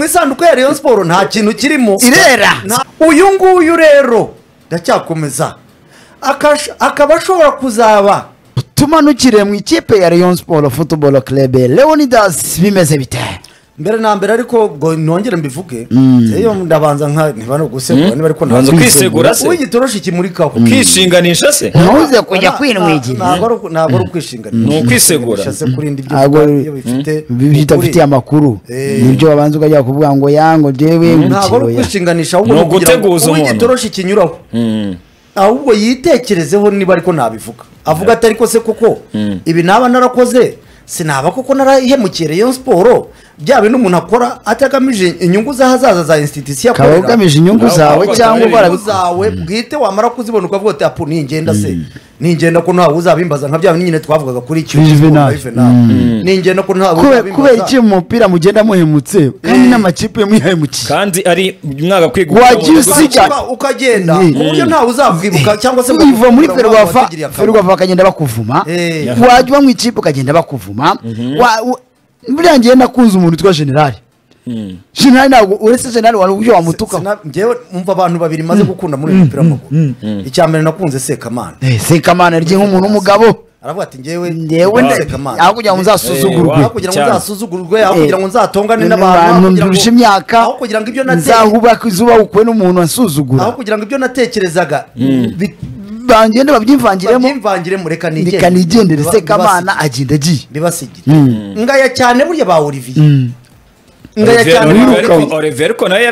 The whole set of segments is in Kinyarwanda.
isanduku ya Rayon Sport nta kintu kirimo irera uyu nguyu rero ndacyakomeza akaba ashobora kuzaba tumanukire mu ikipe ya Rayon Sport Football Club. Leonidas bimeze bite? mbere na mbere ariko ngo nongere mbivuge iyo ndabanza nka ntibano gusegura niba ariko nabanza kwisegura se w'igitoroshi kimurikaho ukishinganisha se ntuze kujya kwinwigira ntabwo ari ukwishinganisha ni ukwisegura se kuri indi byo bifite amakuru nibyo babanza ukajya kuvuga ngo yango jewe ntabwo ari ukwishinganisha ahubwo guteguza umuntu w'igitoroshi kinyuraho ahubwo yitekerezeho niba ariko nabivuga avuga atari ko se kuko ibi naba narakoze sinaba kuko narahemukiye Rayon Sport byabe n'umuntu akora atagamije inyungu zahazaza za institution akora kabagamije inyungu zawe cyangwa barabizawe bwite wamara kuzibona ukavuga ati apu ningenda se ningenda ko ntawe uzabimbaza nka bya nyine twavugaga kuri icyo ningenda ko ntawe uzabimbaza kubera iki umupira mugenda muhemutse kandi n'amakipe muyahemukiye kandi ari mwaka kwiga ukagenda uburyo ntawe uzakwibuka cyangwa se uva muri Ferwafa akagenda bakuvuma wajya mu ikipe ukagenda bakuvuma buriya ngiye nakunze umuntu witwa General General ntabwo uretse General wari uburyo wamutuka ngewe umva abantu babiri maze gukunda muri umupira w'amaguru icyambere nakunze Sekamana Sekamana ari nk'umuntu w'umugabo aravuga ati ngewe Sekamana aho kugira ngo nzasuzugurwe aho kugira ngo nzasuzugurwe aho kugira ngo nzatongane n'abantu ndurusha imyaka aho kugira ngo ibyo nzahubaka izuba ukwe n'umuntu ansuzugura aho kugira ngo ibyo natekerezaga bangende babyimvangiremo reka nigendere Sekamana agenda agiye bibasigire ngaya cyane burya ba Olivier ngaya cyane Olivier ko nayo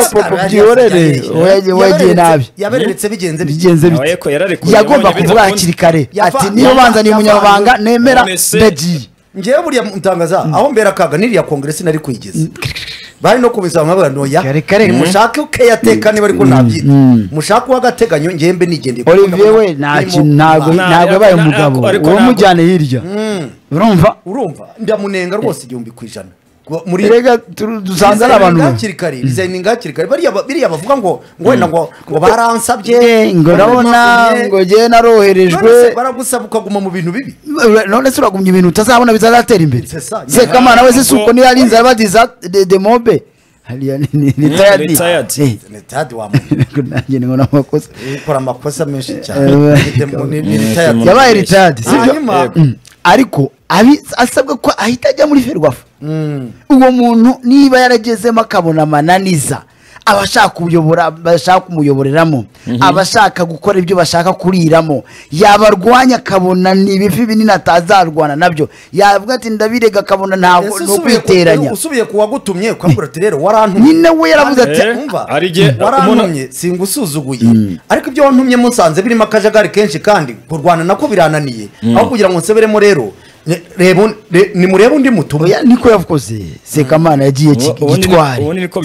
wagiye nabi yaberetse bigenze yagomba kuvuga hakiri kare ati niyo banzaniye umunyamabanga nemera ndagiye ngewe burya mutangaza aho mbera kaga niriya kongresi nari kwigeza bari no kubisaba nk'abanoya mushake ukeyateka niba ariko nabyita mushake wagateganyo ngembe nigendeye Olivier we ntago yabaye umugabo uwo mujyane hirya urumva ndamunenga rwose 100% muri rega dusanze abantu ngakirikari designing ngakirikari bariya bavuga ngo wenda ngo baransabye ngo nabona ngo je naroherejwe baragusaba ukaguma mu bintu bibi none se uragumye ibintu utazabona bizatera imbere Sekamana we se suko ni yarinze abadiza de mobe haliya ni retired wa muntu nanjye ngo namakosa ikora amakosa menshi cyane yabaye retired sibyo ariko asabwe ko ahita ajya muri Ferwafa uwo muntu niba yaragezemo akabona amananiza abashaka kuyobora bashaka kumuyoboreramo abashaka gukora ibyo bashaka kuriramo yabarwanya akabona nibifi binini atazarwana nabyo yavuga ati ndabirega akabona ntabwo no kwiteranya usubiye kuwagutumye kwambura ati rero warantumye nyine we yaravuze ati arije warantumye singusuzuguye ariko ibyo wantumye musanze birimo akajagari kenshi kandi kurwana nako birananiye aho kugira ngo nseberemo rero ni mureba undi mutumwa niko yavuze Sekamana yagiye gitwari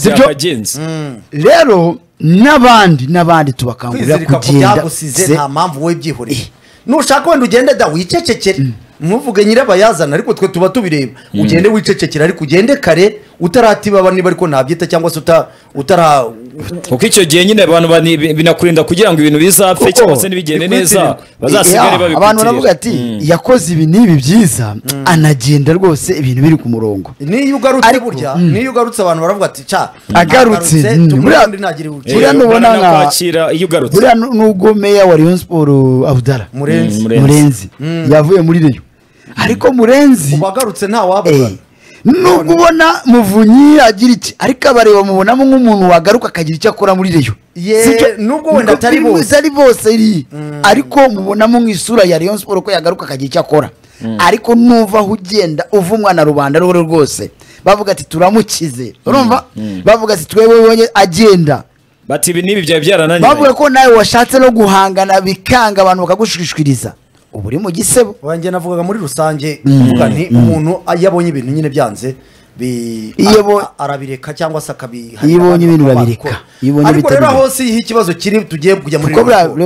rero n'abandi tubakangurira kugenda nta mpamvu wowe byihoreye nushaka wenda ugende da wicecekere ntuvuge nyirabayazana ariko twe tuba tubireba ugende wicecekera ariko ugende kare utaratiba niba ariko nabyita cyangwa se utara kuko icyo gihe nyine abantu binakurinda kugira ngo ibintu bizapfe cyangwa se nibigende neza bazasigare babikutira abantu baravuga ati yakoze ibi nibi byiza anagenda rwose ibintu biri ku murongo niyo ugarutse burya niyo ugarutse abantu baravuga ati ca agarutse buriya nubona kwakira iyo ugarutse buriya nubwo meya wa Rayon Sport Abdallah Murenzi yavuye muri Rayon ariko Murenzi ubagarutse nta wavuga nubwo ubona Muvunyi agira iki ariko abareba mubonamo nk'umuntu wagaruka akagira icyo akora muri Rayon nubwo wenda atari bose iri ariko mubonamo nk'isura ya Rayon Sport ko yagaruka akagira icyo akora ariko nuva aho ugenda uva umwana rubanda rwose bavuga ati turamukize urumva bavuga ati twebwe agenda bati ibi nibi bya byarananiye bavuga ko nawe washatse no guhangana bikanga abantu bakagushishikiriza uburi mu gisebo wanjye navugaga muri rusange kuvuga nti umuntu yabonye ibintu nyine byanze arabireka cyangwa se akabiha yibonye ibintu babireka ariko rero hose iyi kibazo kiri tugiye kujya muri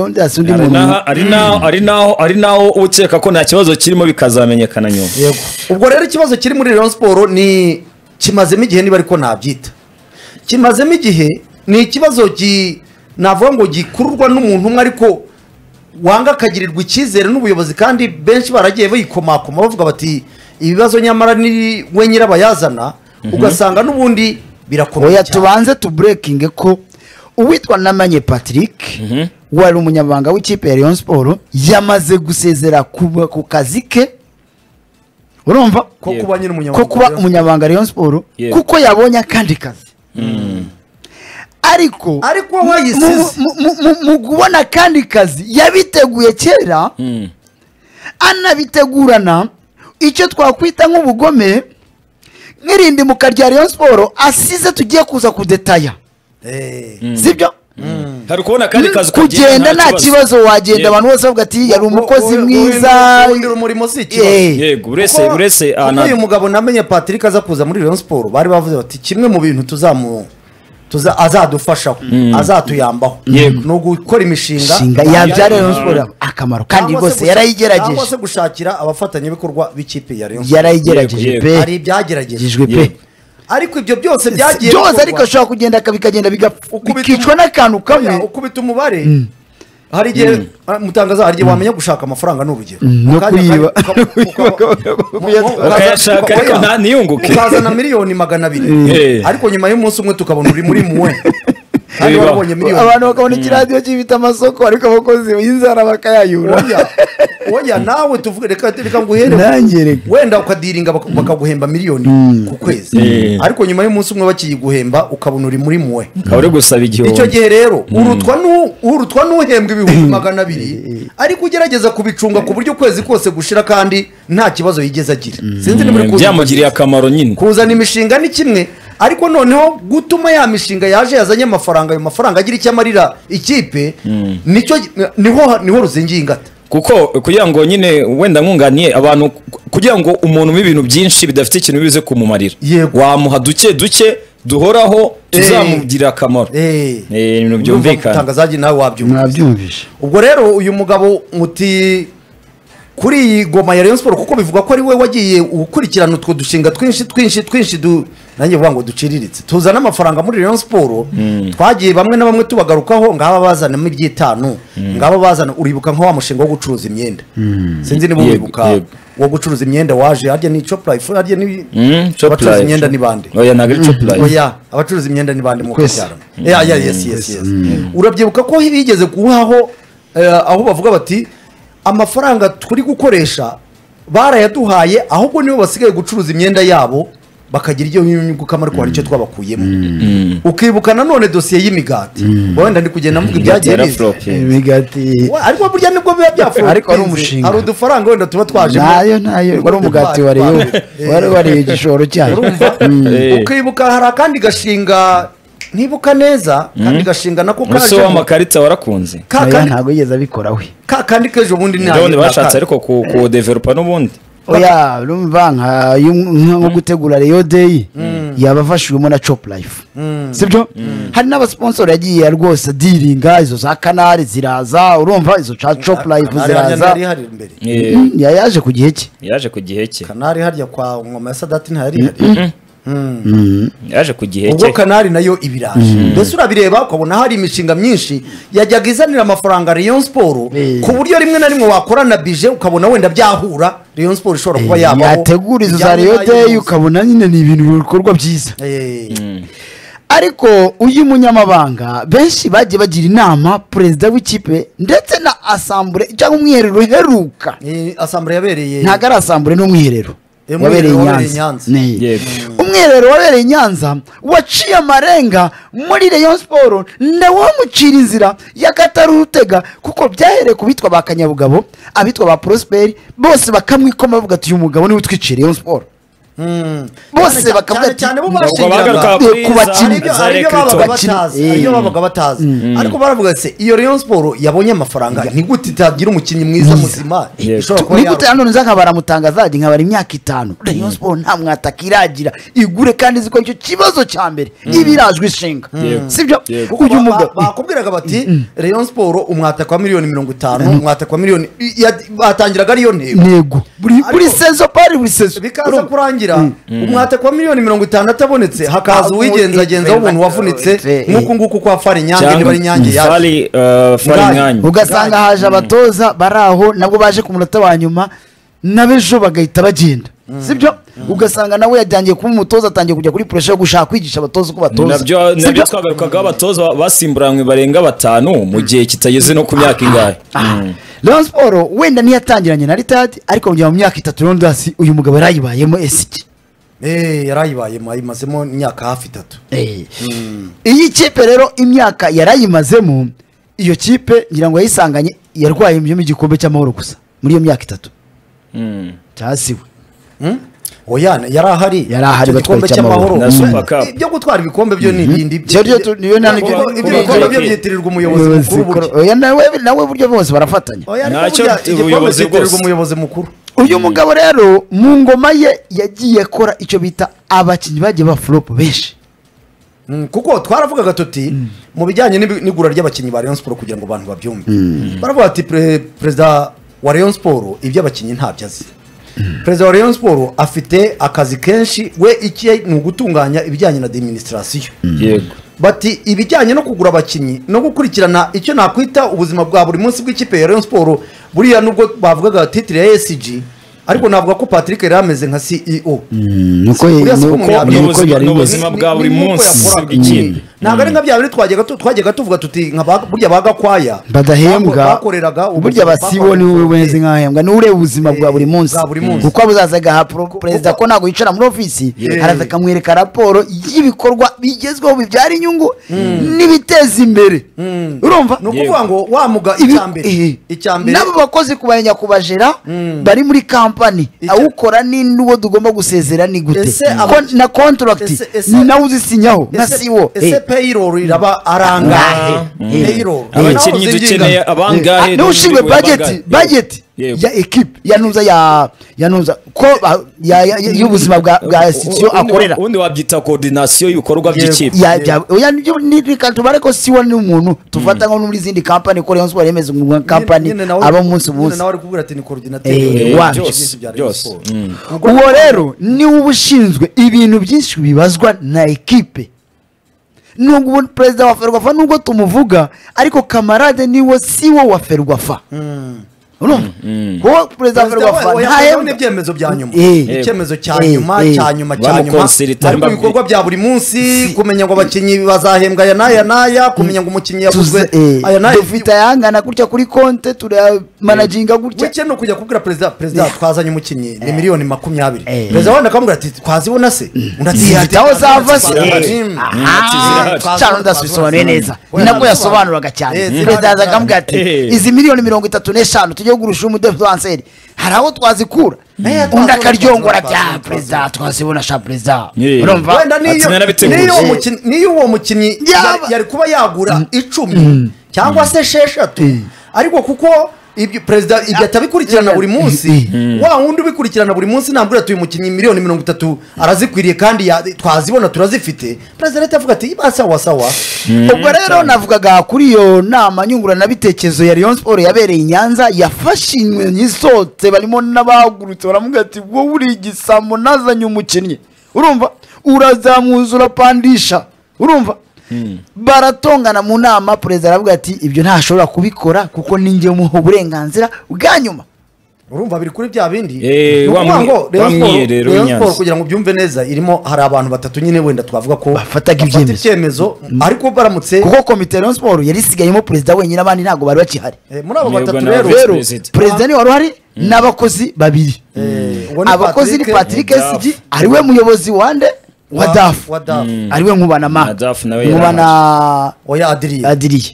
ari naho ukeka ko nta kibazo kirimo bikazamenyekana nyuma ubwo rero ikibazo kiri muri Rayon Sport ni kimazemo igihe niba ariko nabyita kimazemo igihe ni ikibazo navuga ngo gikururwa n'umuntu umwe ariko wanga akagirirwa icyizere n'ubuyobozi kandi benshi baragiye bayikomakoma bavuga bati ibibazo nyamara ni we nyirabayazana ugasanga n'ubundi birakomeye oya cyane. tubanze tuburekinge ko uwitwa Namanye Patrick wari umunyamabanga w'ikipe ya Rayon Sport yamaze gusezera ku kazi ke urumva ko kuba nyine ko kuba umunyamabanga Rayon Sport kuko yabonye akandi kazi ariko wayisize mu kubona akandi kazi yabiteguye kera anabitegurana icyo twakwita nk'ubugome nk'irindi mu karya Rayon Sport asize tugiye kuza kudetaya sibyo hari kubona kandi kazi kugenda nta kibazo wagenda abantu bose bavuga ati yari umukozi mwiza umurimo si ikibazo yego uretse uyu mugabo Namenye Patrick aza kuza muri Rayon Sport bari bavuze bati kimwe mu bintu azadufashaho azatuyambaho no gukora imishinga yabyara Rayon Sport akamaro kandi rwose yarayigerageje cyangwa se gushakira abafatanyabikorwa b'ikipe ya Rayon Sport yarayigerageje pe hari ibyageragejwe pe ariko ibyo byose byagiye byose ariko ashobora kugenda bikagenda bikicwa n'akantu kamwe ukubita umubare hari igihe mutangaza hari igihe wamenya gushaka amafaranga n'urugero no kuyiba ukayashaka ariko ntiyunguke ukazana miliyoni 200 ariko nyuma y'umunsi umwe tukabona uri muri muwe abantu bakabona ikiradiyo kibita amasoko ariko abakozi b'inzara bakayayura oya nawe tuvuge reka nguhere wenda ukadiringa bakaguhemba miliyoni ku kwezi ariko nyuma y'umunsi umwe bakiyiguhemba ukabona uri muri muwe uri gusaba igihombo icyo gihe rero urutwa n'uhembwa 200 ariko ugerageza kubicunga ku buryo ukwezi kose gushira kandi nta kibazo yigeze agira sinzi ni muri byamugiriye akamaro nyine kuzana imishinga ni kimwe ariko noneho gutuma ya mishinga yaje yazanye amafaranga ayo mafaranga agira icyo amarira ikipe niho ruzingiye ingata kuko kugira ngo nyine wenda nkunganiye abantu kugira ngo umuntu ibintu byinshi bidafite ikintu bize kumumarira wamuha duke duhoraho tuzamugira akamaro ibintu byumvikana tangazaji nawe wabyumvishe ubwo rero uyu mugabo muti kuri iyi goma ya Rayon Sport kuko bivuga ko ari we wagiye ukurikirana utwo dushinga twinshi nanjye vuga ngo duciriritse tuzana amafaranga muri Rayon Sport twagiye bamwe na bamwe tubagarukaho ngaba bazana mu by'itanu ngaba bazana uribuka nko wa mushinga wo gucuruza imyenda sinzi niba uribuka wo gucuruza imyenda waje harya ni Choplife harya ni abacuruza imyenda ni bande oya nagari Choplife oya abacuruza imyenda ni bande mu kacyarana yes urabyibuka ko bigeze kuhaho aho bavuga bati amafaranga turi gukoresha barayaduhaye ahubwo nibo basigaye gucuruza imyenda yabo bakagira iryo nyungu kamara ko hari icyo twabakuyemo ukibuka nanone dosiye y'imigati wenda ndi kugenda mvuga ibyagiye imigati ariko burya nibwo biba byafuye ariko ari umushinga hari udufaranga wenda tuba twaje nayo wari umugati wari igishoro cyayo ukibuka hari akandi gashinga ntibuka neza kandi gashinga nako kaje uso w'amakarita warakunze ntabwo yigeze abikora we kandi kejo bundi none bashatse ariko ku developer n'ubundi oya urumva nko gutegura Rayon Day yabafashijwemo na Choplife sibyo hari n'abasponsor yagiye rwose diringa izo za Canal ziraza urumva izo cha Choplife ziraza yaje ku gihe cye Canal harya kwa ngoma ya Sadati ntari yaje ku gihe cye ubwo Canal nayo ibiraje mbese urabireba ukabona hari imishinga myinshi yajyaga izanira amafaranga Rayon Sport ku buryo rimwe na rimwe wakorana bije ukabona wenda byahura Rayon Sport ishobora kuba yabaho yategura izo za Rayon Day ukabona nyine ni ibintu bikorwa byiza ariko uyu munyamabanga benshi bagiye bagira inama perezida w'ikipe ndetse na assemblée cyangwa umwiherero heruka assemblée yabereye ntago ari assemblée n'umwiherero wabereye Nyanza umwiherero wabereye Nyanza waciye amarenga muri Rayon Sport ndawamucira inzira y'akatarutega kuko byahereye kubitwa ba Kanyabugabo abitwa ba Prosper bose bakamwikoma bavuga ati uyu mugabo ni utwicira Rayon Sport bose bakavuga cyane bo iyo babaga batazi ariko baravuga se iyo Rayon Sport yabonye amafaranga ni gute itagira umukinnyi mwiza muzima ishobora kuba ni gute hano nzaka baramutangazaje nkabara imyaka 5 Rayon Sport nta mwataka iragira igure kandi ziko icyo kibazo cya mbere ibirajwe ishinga sibyo uyu mugabo bakubwiraga bati Rayon Sport umwataka wa miliyoni 50 umwataka wa miliyoni batangiraga ariyo ntego buri sezo pari buri sezo bikaza kurangira umwataka wa miliyoni 50 atabonetse hakaza uwigenzagenza w'umuntu wavunitse nk'uko kwa Fari Nyange ni bari Nyange Fari Nyange ugasanga haje abatoza baraho nabwo baje ku munota wa nyuma nabejo bagahita bagenda sibyo ugasanga nawe yatangiye kuba umutoza atangiye kujya kuri pressure yo gushaka kwigisha abatoza uko batoza nabyo twagarukaga abatoza basimburanywe barenga 5 mu gihe kitageze no ku myaka ingahe Rayon Sport wenda ntiyatangiranye na Ritad ariko mu myaka 3 Rondas uyu mugabo yarayibayemo esiki yarayibayemo ayimazemo imyaka hafi 3 iyi kipe rero imyaka yarayimazemo iyo kipe ngira ngo yayisanganye yarwaye mu gikombe cy'amahoro gusa muri iyo myaka 3 cyasiwe oya yarahari igikombe cy'amahoro na Super Cup ibyo gutwara ibikombe byo ni ibindi niyo ibikombe byo byitirirwa umuyobozi mukuru oya nawe buryo bose barafatanya igikombe cyitirirwa umuyobozi mukuru uyu mugabo rero mu ngoma ye yagiye akora icyo bita abakinnyi bagiye ba flop benshi kuko twaravugaga tuti mu bijyanye n'igura ry'abakinnyi ba Rayon Sport kugira ngo abantu babyumve baravuga ati perezida wa Rayon Sport iby'abakinnyi ntabyo azi perezida wa Rayon Sport afite akazi kenshi we iki ni ugutunganya ibijyanye na administration yego bati ibijyanye no kugura abakinnyi no gukurikirana icyo nakwita ubuzima bwa buri munsi bw'ikipe ya Rayon Sport buriya nubwo bavugaga titre ya ESG ariko navuga ko Patrick yari ameze nka CEO nuko ubuzima bwa buri munsi bw'ikipe ntabwo ari nka bya biri twajyaga tuvuga tuti nka burya bagakwaya badahembwa bakoreraga burya basibo ni wowe wenze nkahembwa ni ureba ubuzima bwa buri munsi kuko abuzazaga ha perezida ko ntabwo yicara muri ofisi araza akamwereka raporo y'ibikorwa bigezweho bibyara inyungu n'ibiteza imbere urumva ni ukuvuga ngo wamuga icyambere n'abo bakozi kubanya kubajera bari muri kampani awukora n'uwo tugomba gusezera ni gute na contract ni nawe uzisinyaho nka siwo payroll iraba arangahe payroll abakinnyi dukeneye abangahe n'ushinzwe budget ya equipe yanuza ko y'ubuzima bwa institution akorera ubundi wabyita coordination y'ibikorwa by'ikipe oya ni katubare ko siwo ni umuntu tufata nko muri zindi company ko Rayon Sport yemeze mu company aba munsi nawe ari kubwira ati ni coordinateur uwo rero ni ubushinzwe ibintu byinshi bibazwa na equipe nubwo perezida wa Ferwafa nubwo tumuvuga ariko kamarade niwe siwo wa Ferwafa urumva ko perezida wa Ferwafa ntahembwa ibyemezo bya nyuma icyemezo cya nyuma ariko ibikorwa bya buri munsi kumenya ngo abakinnyi bazahembwa aya n'aya kumenya ngo umukinnyi yavuzwe aya n'aya dufite ayangana gutya kuri konte turayamanaginga gutya weke no kujya kubwira perezida twazanye umukinnyi ni miliyoni 20 perezida wenda akamubwira ati twazibona se undati aho zava se cyane ndasubisobanuye neza nabwo yasobanuraga cyane perezida akamubwira ati izi miliyoni 35 tujye gurusha umudefanseri hari aho twazikura undi akaryongora bya perezida twazibona sha perezida urumva wenda niyo uwo mukinnyi yari kuba yagura 10 cyangwa se 6 ariko kuko ibyo perezida ibyo atabikurikirana buri munsi wa wundi ubikurikirana buri munsi nambura tuyu mukinnyi miliyoni 30 arazikwiriye kandi twazibona turazifite perezida leta avuga ati sawa ubwo rero navugaga kuri iyo nama nyungurana bitekerezo ya Rayon Sport yabereye i Nyanza yafashinywe nyisotse barimo n'abagurutse baramuga ati wowe uri igisambo nazanye umukinnyi urumva urazamuzura pandisha urumva baratongana mu nama perezida aravuga ati ibyo ntashobora kubikora kuko ninjye umuha uburenganzira bwa nyuma urumva biri kuri bya bindi Rayon Sport kugira ngo byumve neza irimo hari abantu batatu nyine wenda twavuga ko bafataga ibyemezo ariko baramutse kuko komite Rayon Sport yari isigayemo perezida wenyine abandi ntago bari bakihari muri abo batatu rero perezida ni wari uhari n'abakozi babiri abakozi ni Patrick SG ariwe muyobozi wande wadafu ariwe nkubana nkubana oya adiriye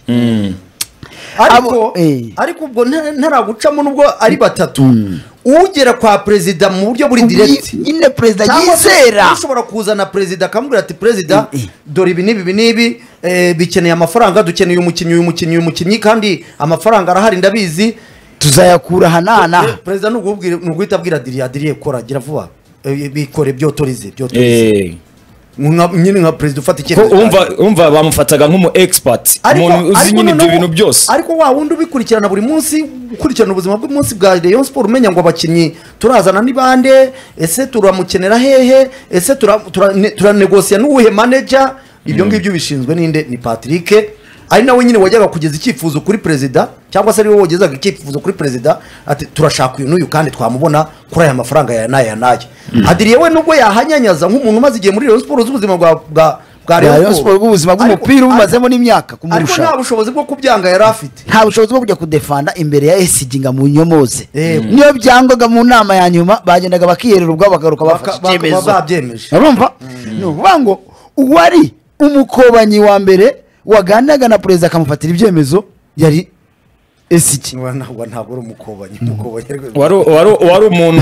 ariko ubwo ntaragucamo nubwo ari batatu ugera kwa perezida mu buryo buri direct nyine perezida yizera ushobora kuzana perezida akamubwira ati perezida dore ibi n'ibi bikeneye amafaranga dukeneye umukinnyi kandi amafaranga arahari ndabizi tuzayakura hanana perezida n'uguhita abwira adiriye kora gira vuba bikore byotorize nyine nka perezida ufata icyemezo umva bamufataga nk'umu expert umuntu uzi nyine ibyo bintu byose ariko wa wundi ubikurikirana buri munsi ukurikirana ubuzima bw'umunsi bwa Rayon Sport umenya ngo abakinnyi turazana ni bande ese turamukenera hehe ese turanegosiya n'uwuhe manager ibyo ngibyo bishinzwe ninde ni Patrick ari nawe nyine wajyaga kugeza icyifuzo kuri perezida cyangwa se ari wowe wagezaga icyifuzo kuri perezida ati turashaka uyu n'uyu kandi twamubona kuri aya mafaranga ya n'aya n'aya Adrien we nubwo yahanyanyaza nk'umuntu umaze igihe muri Rayon Sports z'ubuzima bwa Rayon Sports bw'ubuzima bw'umupira bumazemo n'imyaka kumurusha ariko nta bushobozi bwo kubyanga yari afite nta bushobozi bwo kujya kudefanda imbere ya SG nga mu nyomoze niyo byangwaga mu nama ya nyuma bagendaga bakiyerera ubwo bagaruka bafashe babyemeje urumva no ngo uwari umukobanyi wa mbere waganiraga na perezida akamufatira ibyemezo yari SG ntabwo ari umukobanyi wari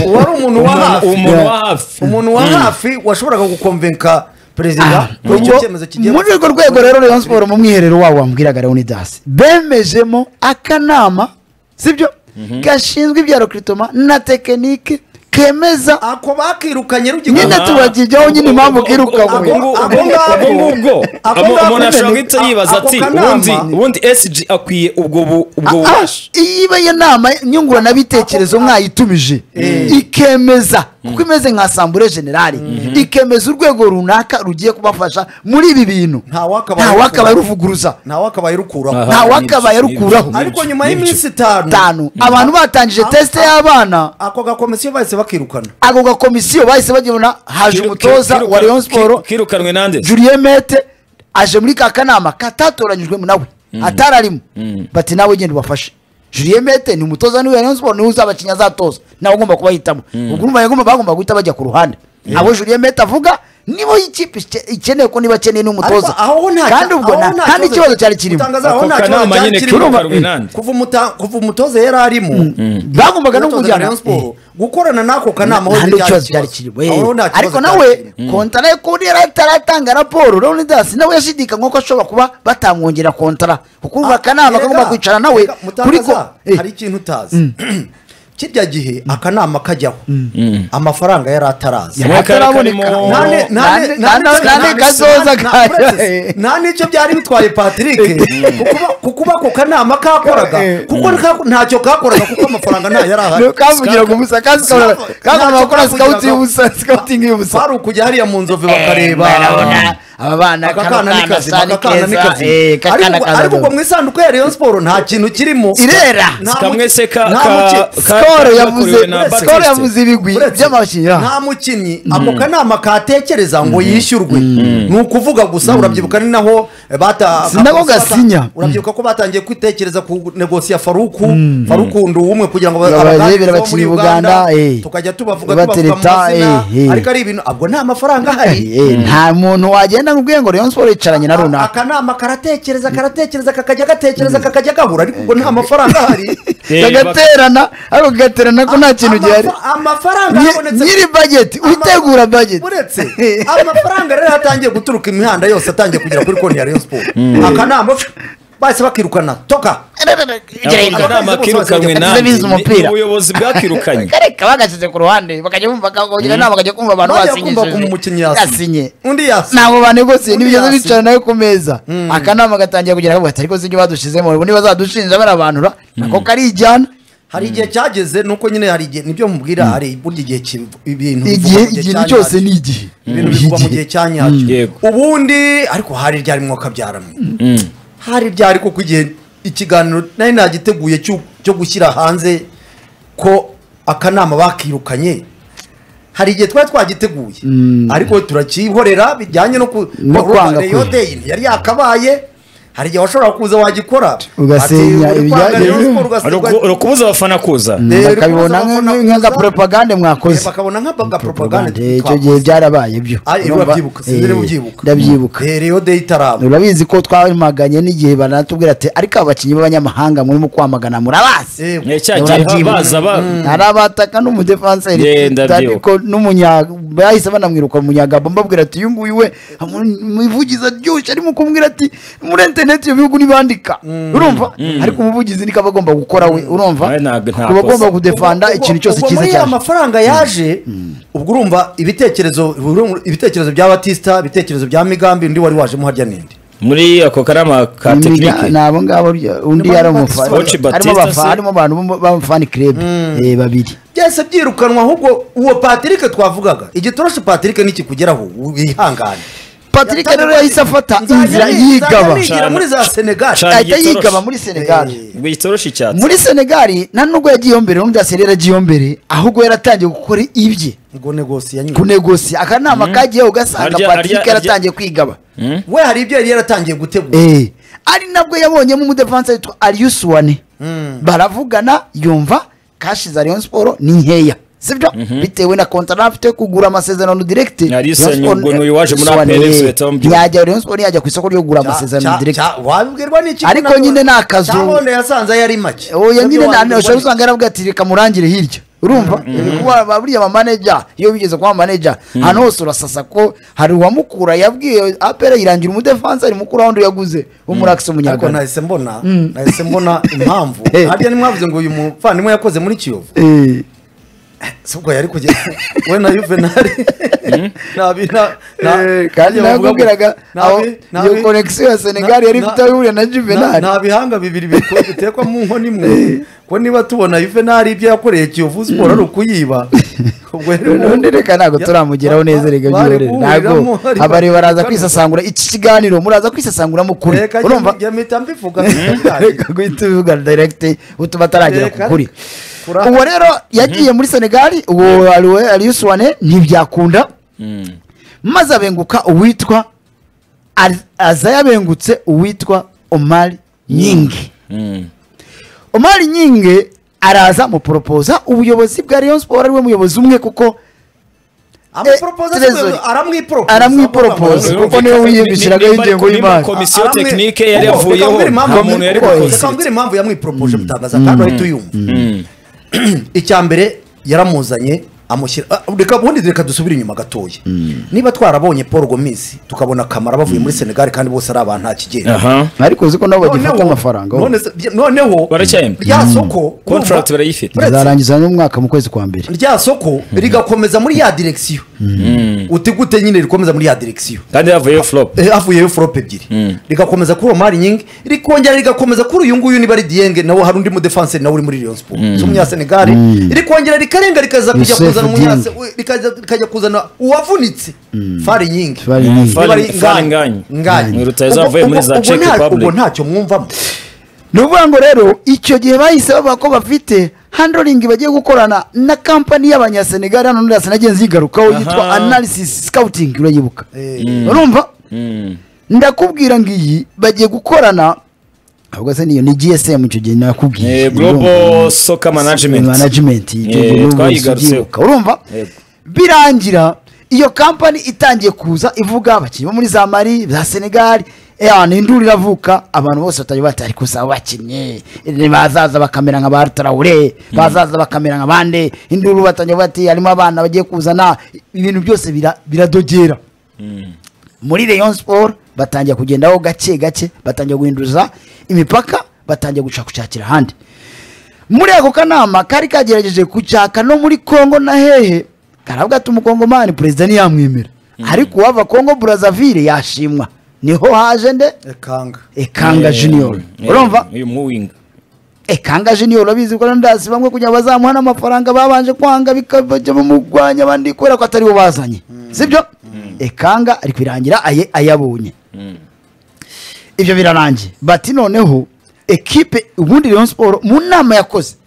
umuntu wa hafi washoboraga gukonvenka perezida muri urwo rwego rero Rayon Sports mu mwiherero wabo wambwiraga Leonidas bemejemo akanama sibyo gashinzwe ibya recruitment na tekinike kemeza ako bakirukanye nyine tubagijyaho nyine impamvu kirukanywe umuntu ashobora guhita yibaza ati ubundi SG akwiye ubwo bubasha iba iyo nama nyunguranabitekerezo mwayitumije ikemeza kuko imeze nka asambure generale ikemeza urwego runaka rugiye kubafasha muri ibi bintu ntawakabaye ruvuguruza ntawakabaye rukuraho ariko nyuma y'iminsi 5 abantu batangije teste y'abana ako gakomisiyo bahise bakirukana ako gakomisiyo bahise bagibona haje umutoza wa Rayon Sports kirukanwe nande Julien Mete aje muri ka kanama katatoranyijwe mu nawe atararimo bati nawe genda ubafashe Julien Mete ni umutoza ni Rayon Sports ni uzabakinya azatoza nawe ugomba kubahitamo ubwo bagomba guhita bajya ku ruhande abo Julien Mete avuga nibo ikipe ikeneye ko niba keneye n'umutoza kandi ubwo nta n'ikibazo cyari kirimo kuva umutoza yari arimo bagombaga no kujyana gukorana n'ako kanama aho n'ikibazo cyari kirimo ariko nawe kontara yo kuri yari ataratanga raporo Leonidas nawe yashidikanywa ko ashobora kuba batamwongera kontara kuko urumva akanama kagomba kwicara nawe kuri ko hari ikintu utazi kirya gihe akanama kajyaho amafaranga yari ataraza nta n'icyo byari bitwaye Patrick kukuba ako kanama kakoraga kuko ntacyo kakoraga kuko amafaranga ntayo yari ahari kavugira ku musa kakora bakora scouting y'ubusa bari ukujya hariya mu nzove bakareba aba bana akakana nikazi ariko ubwo mu isanduku ya Rayon Sports nta kintu kirimo irera kamwe se skoro yavuze ibigwi by'amakinnyi nta mukinnyi ako kanama katekereza ngo yishyurwe ni ukuvuga gusa urabyibuka ni naho urabyibuka ko batangiye kwitekereza ku negosiya Faruku Nduwumwe kugira ngo abarebera abakinnyi Uganda tukajya tubavuga amazina ariko ari ibintu abwo nta mafaranga ahari nta muntu wagenda ngubwiye ngo Rayon Sports yicaranye na runaka akanama karatekereza kakajya gatekereza kakajya gahura ariko ubwo nta mafaranga ahari kagaterana ariko gaterana ko nta kintu gihari amafaranga yabonetse nyiri budget utegura budget uretse amafaranga rero yatangiye guturuka imihanda yose atangiye kugera kuri konti ya Rayon Sports akanama bahise bakirukana toka akanama kirukanwe nande ubuyobozi bwakirukanye kareka bagashyize ku ruhande bakajya bumva kagogira nama bakajya kumva abantu basinye undi nabo banegosiye nibigeze bicara nayo ku meza akanama gatangiye kugira ngo ariko sinjye badushizemo ubu niba zadushinja barabanura nako karijyana hari igihe cyageze nuko nyine hari igihe nibyo mubwira hari burya igihe igihe cyose ni igihe ibintu bivugwa mu gihe cya nyacyo ubundi ariko hari ryari mwaka byaramwe hari ryari ko igihe ikiganiro nari nagiteguye cyo gushyira hanze ko akanama bakirukanye hari igihe twari twagiteguye ariko turakihorera bijyanye no kwanga Day yari yakabaye hari igihe washobora kuza wagikora ugasenya ibijyanye kubuza abafana kuza bakabibona nk'aga propaganda mwakoze bakabona nk'aga propaganda icyo gihe byarabaye byo ndabyibuka Rio Day itaraba urabizi ko twamaganye n'igihe banatubwira ati ariko abakinnyi b'abanyamahanga murimo kwamagana murabazi arabataka n'umudefenseri ariko bahise banamwiruka umunyagabo mbabwira ati uyu nguyu we umuvugizi aryoshye arimo kumbwira ati muri internet yo bihugu nibandika urumva ariko umuvugizi niko bagomba gukora we urumva kuba bagomba kudefanda ikintu cyose kiza cyane amafaranga yaje ubwo urumva ibitekerezo bya Batista ibitekerezo bya Migambi undi wari waje mu harya nindi muri ako karama ka technique nabo ngabo undi yari harimo abantu b'abafani club babiri byese byirukanwa ahubwo uwo Patrick twavugaga igitoroshe Patrick niki kugeraho wihangane Patrick rero yahise afata inzira yigaba muri za Senegal ahita yigaba muri Senegal bwitoroshye cyane muri Senegal nta nubwo yagiye mbere n'undi aserera agiye mbere ahubwo yaratangiye gukora ibye ngo negosia kunegosia akanama kagiye ugasanga Patrick yaratangiye kwigaba we hari ibyo yari yaratangiye gutegura ari nabwo yabonyemo umudefansa yitwa Alius Wane baravugana yumva kashi za Rayon Sport ni nkeya sibyo bitewe na contrat afite kugura amasezerano direct yajya Rayon Sport yajya ku isoko ryo kugura amasezerano direct wabibwirwa n'iki ariko nyine nakazo cyabone yasanze yari make nyine nane ushobora usanga yaravuga ati reka murangire hirya urumva kuba buriya ba manager iyo bigeze kwa manager hano hose urasasa ko hari uwamukura yabwiye apera irangira umudefansa ari mukura wundi yaguze umurax umunyarwanda nahise mbona impamvu harya ni mwavuze ngo uyu muvandimwe yakoze muri Kiyovu subwo yari kugera we na Juvenal kandi nakubwiraga iyo connection ya Senegal yari bitahuriye na Juvenal nta bihanga bibiri bitekwa mu nkoni imwe ko niba tubona Juvenal ibyo yakoreye Kiyovu Sport ari ukuyiba none reka ntago turamugeraho neza rega byore ntago abari baraza kwisasangura iki kiganiro muraza kwisasangura mu kuri urumva yamita mbivuga reka guhita uvuga direct utuma taragera ku kuri uwo rero yagiye muri Senegal uwo Alius Wane ntibyakunda maze abenguka uwitwa aza yabengutse uwitwa Omar Nyingi Omar Nyingi araza mu proposa ubuyobozi bwa Rayon Sport ari we muyobozi umwe kuko aramwipropose kuko niwe wiyibishiraga ingengo y'imari komisiyo technique yari yavuyeho umuntu yari gukoze kambwira impamvu yamwipropose mutangaza kandi ahita uyumva icya mbere yaramuzanye amushyira reka dusubire inyuma gatoya niba twarabonye Paul Gomis tukabona Kamara bavuye muri Senegal kandi bose ari abantu nta kigenda ariko uzi ko nabo bagifata amafaranga noneho rya soko contract barayifite zarangiza n'umwaka mu kwezi kwa mbere rya soko rigakomeza muri ya direction utigute nyine rikomeza muri ya direction kandi havuyeyo flop ebyiri rigakomeza kuri Omar Nyingi rikongera rigakomeza kuri uyu nguyu niba ari Dieng nawe hari undi mu defense nawe uri muri Rayon Sport umunya Senegal rikongera rikarenga rikaza kujya kuzana umunyase rikajya kuzana uwavunitse Fari Nyingi nganye rutazavuye muri za Czech Republic ubwo ntacyo mwumvamo nuvuga ngo rero icyo gihe bahise bavuga ko bafite handling bagiye gukorana na company y'abanyasenegal hano ndasa nagenzi yigarukaho yitwa Analysis Scouting urayibuka urumva ndakubwira ngiyi bagiye gukorana ahubwo se niyo ni GSM icyo gihe nakubwiye Global Soccer Management twayigarutse urumva birangira iyo company itangiye kuza ivuga abakinnyi muri za Mali za Senegal induru iravuka abantu bose batari batari kusaba bakinnye bazaza bakamera nka ba Traoré bazaza bakamera nka bande induru batangiye bati harimo abana bagiye kuzana ibintu byose biradogera muri Rayon Sport batangiye kugendaho gake gake batangiye guhinduza imipaka batangiye gushakira handi muri ako kanama kari kagerageje kucyaka no muri Congo na hehe karavuga ati umukongomani president yamwemera ariko wava Congo Brazzaville yashimwa niho haje nde Ekanga Junior urumva uyu muwinga Ekanga Junior abizi ko ndazi bamwe kujya bazamuha n'amafaranga babanje kwanga bikabajya mugwanya abandi kwera ko atari bo bazanye sibyo Ekanga ari kwirangira ayabonye ibyo birarangiye bati noneho ekipe ubundi Rayon Sport mu nama yakoze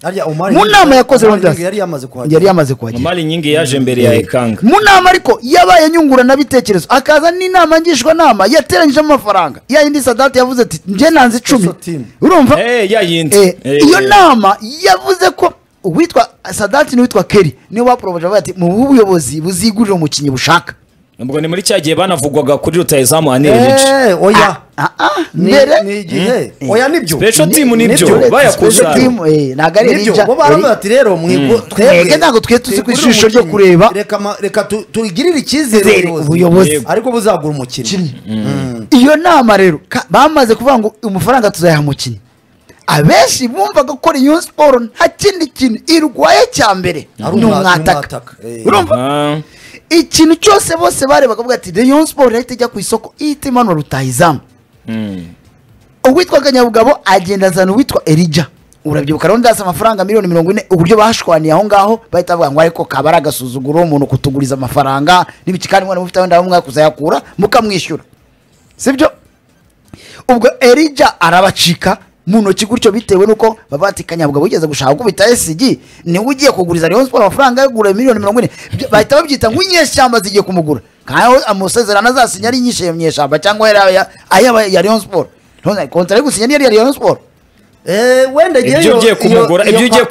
yari yamaze kuhagera Omar Nyingi yaje mbere ya Ekanga mu nama ariko yabaye nyungurana bitekerezo akaza n'inama ngishwa nama yateranyije amafaranga ya yindi Sadat yavuze ati nje nanze 10 urumva iyo nama yavuze ko uwitwa Sadat n'uwitwa Kelly niwe bapropoje bati mu buyobozi buzigurira umukinyi bushaka Mbwo ni muri cyagiye banavugwaga kuri rutayizamu Anelije oya ni igihe oya nibyo special team nibyo bayakuza nagari rija bo baravuga ati rero twebwe ntago twe tuzi ku ishusho ryo kureba reka tugirire ikizere ubuyobozi ariko buzagura umukinnyi iyo nama rero bamaze kuvuga ngo umufaranga tuzayaha umukinnyi abenshi bumvaga ko Rayon Sport nta kindi kintu irwaye cya mbere n'umwataka urumva ikintu cyose bose barebaga bavuga ati Rayon Sport yahita ijya ku isoko ihita imanura rutahizamu uwitwa Kanyabugabo agenda azana uwitwa Elija urabyibuka rero ndasa amafaranga miliyoni 40 uburyo bashwaniye aho ngaho bahita bavuga ngo ariko kaba ari agasuzuguro umuntu kutuguriza amafaranga n'ibiki kandi mwana mufite wenda bamwe kuzayakura mukamwishyura sibyo ubwo Elijah arabacika mu ntoki gutyo bitewe nuko babatikanya bwa bugeze gushaka kubita SG ni ugiye kuguriza Rayon Sport amafaranga yagura miliyoni 40 bahita babyita ngo inyeshyamba zigiye kumugura kandi amusezerana azasinya ari nyishe myeshyamba cyangwa ayaba ya Rayon Sport none kontra gusinya ni ya Rayon Sport wenda ibyo ugiye kumugura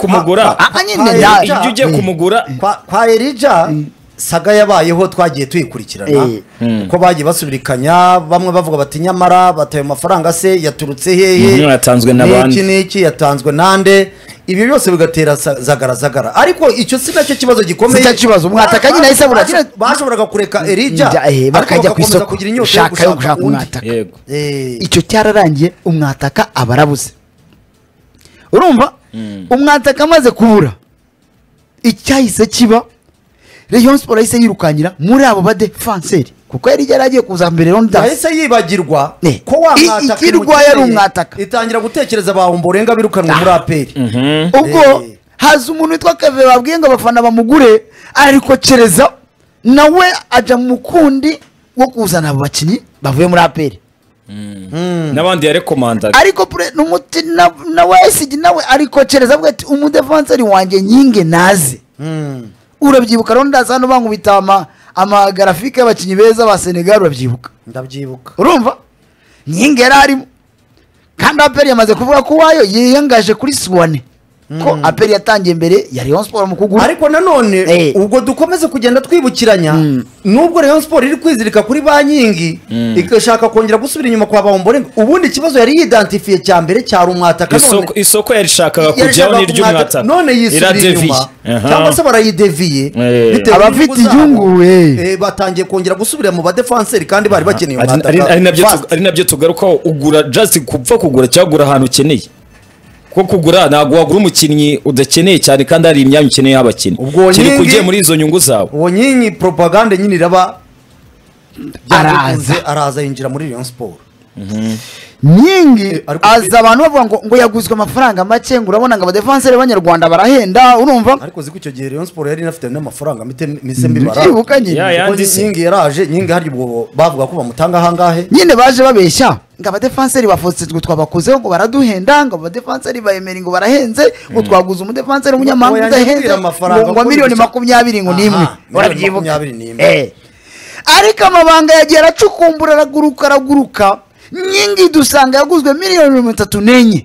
ibyo ugiye kumugura kwa Elijah saga yabayeho twagiye tuyikurikirana uko bagiye basubirikanya bamwe bavuga bati nyamara bataye amafaranga se yaturutse hehe yatanzwe n'abandi n'iki yatanzwe nande ibi byose bigatera zagara ariko icyo si nacyo kibazo gikomeye si kibazo umwataka nyine ahise buragira bashoboraga kureka Elijah bakajya ku isoko kugira inyota yo gushaka umwataka icyo cyararangiye umwataka abarabuze urumva umwataka amaze kubura icyahise kiba Rayon Sport yahise yirukanyira muri abo badefenseri kuko yari yaragiye kuza mbere ronda yahise yibagirwa ko wamwataka ikirwa yari umwataka itangira gutekereza bahomborenga birukanwa muri APR ubwo haza umuntu witwa Keve babwiye ngo abafana bamugure ariko cereza nawe aja mu kundi wo kuzana abo bakinyi bavuye muri APR n'abandi yarekomandaga ariko n'umuti na WSG nawe ariko cereza avuga ati umudefenseri wanjye nyinge naze urabyibuka rero ndaza hano bankubita ama graphique y'abakinyi beza ba Senegal urabyibuka ndabyibuka urumva nyinge yararimo kandi APR yamaze kuvuga ko wayo yiyangaje kuri Swane ko APR yatangiye mbere ya Rayon Sport mu kugura ariko nanone ubwo dukomeze kugenda twibukiranya nubwo Rayon Sport iri kwizirika kuri ba Nyingi ikashaka kongera gusubira inyuma kwa Bahomborenga ubundi kibazo yari identifiye cya mbere cyari umwataka none isoko yari shakaga kujyaho n'iry'umwataka none yisubira inyuma cyangwa se barayideviye abafite inyungu batangiye kongera gusubira mu badefenseri kandi bari bakeneye umwataka ari nabyo tugarukaho ugura just kupfa kugura cyagura ahantu ukeneye ko kugura ntago wagura umukinnyi udakeneye cyane kandi hari imyanya ukeneye y'abakinnyi kiri kugiye muri izo nyungu zawe uwo nyinyi propaganda nyine iraba araza yinjira muri Rayon Sport Nyingi aza abantu bavuga ngo yaguzwe amafaranga make ngo urabona ngo abadefenseri b'abanyarwanda barahenda urumva ariko ziko icyo gihe Rayon Sport yari inafite n'amafaranga mise mbibara Nyingi yaraje Nyingi hari ubwo bavuga ko bamutanga hangahe nyine baje babeshya ngo abadefenseri bafotsezwe twabakozeho ngo baraduhenda ngo abadefenseri bayemera ngo barahenze ngo twaguze umudefenseri w'umunyamahanga udahenze ngo miliyoni 20 ngo nimwe urabyibuka ariko amabanga yagiye aracukumbura araguruka Nyingi dusanga yaguzwe miliyoni 34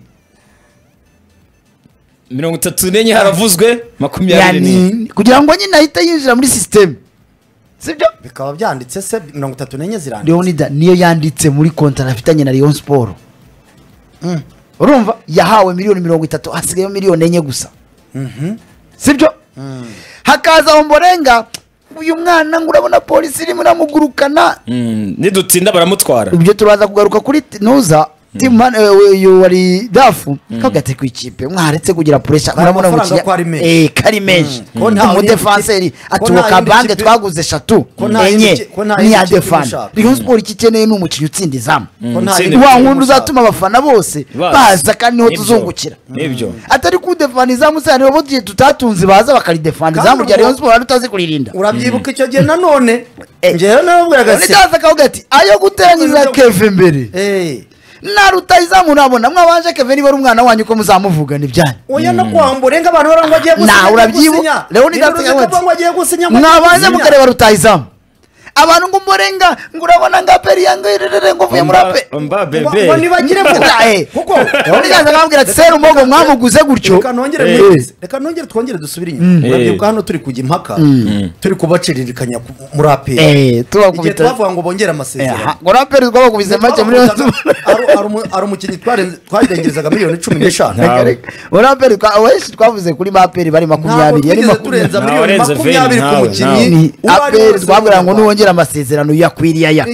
34 haravuzwe 24 kugira ngo nyine ahita yinjira muri system sibyo bikaba byanditse se 34 ziranditse Leonida niyo yanditse muri contract afitanye na Rayon Sport urumva yahawe miliyoni 30 hasigaye miliyoni 4 gusa sibyo hakaza Omborenga uyu mwana ngo urabona polisi iri muramugurukana nidutinda baramutwara ibyo turaza kugaruka kuri Nuza Timman uyu wari dafu kagate ku ikipe mwaretse kugira pressure murabona ngo kari menshi mu defenseri atuka bange twaguze 3 enye ni ya defense Rayon Sport ikikeneye n'umukinyi utsinda izamu wa nkundu uzatuma abafana bose baza kandi niho tuzungukira nibyo atari ku defense izamu cyane bo tutatunze baza bakari defense izamu rya Rayon Sport tutazi kuririnda urabyibuka icyo gihe nanone ngewe nabwiraga se ndaza kagati ayo guterangiza Keve mbere na rutayizamu nabona mwabanje Keve niba ari umwana wanyu ko muzamuvuga nibyanyu oya no kwamborenga abantu barangwa agiye gusinya na urabyibuka Leonida agiye gusinya mwabanje mukareba rutayizamu abantu ngo Omborenga ngo urabona nga peri yangerere ngo vuye muri ape bebe nibagire kuko Leonida akambwira ati seru mogo mwamuguze gutyo reka nongere twongere dusubire inyuma urabyibuka hano turi kujya impaka turi kubaciririkanya muri ape tubakubita twavuga ngo bongere amasezerano ngo raperi twabakubize make muri ari umukinnyi twarengerezaga miliyoni 15 raperi twavuze kuri maperi bari 20 yari turenza miliyoni 20 ku mukinnyi aperi twabwira ngo nuwongera amasezerano yakwiriye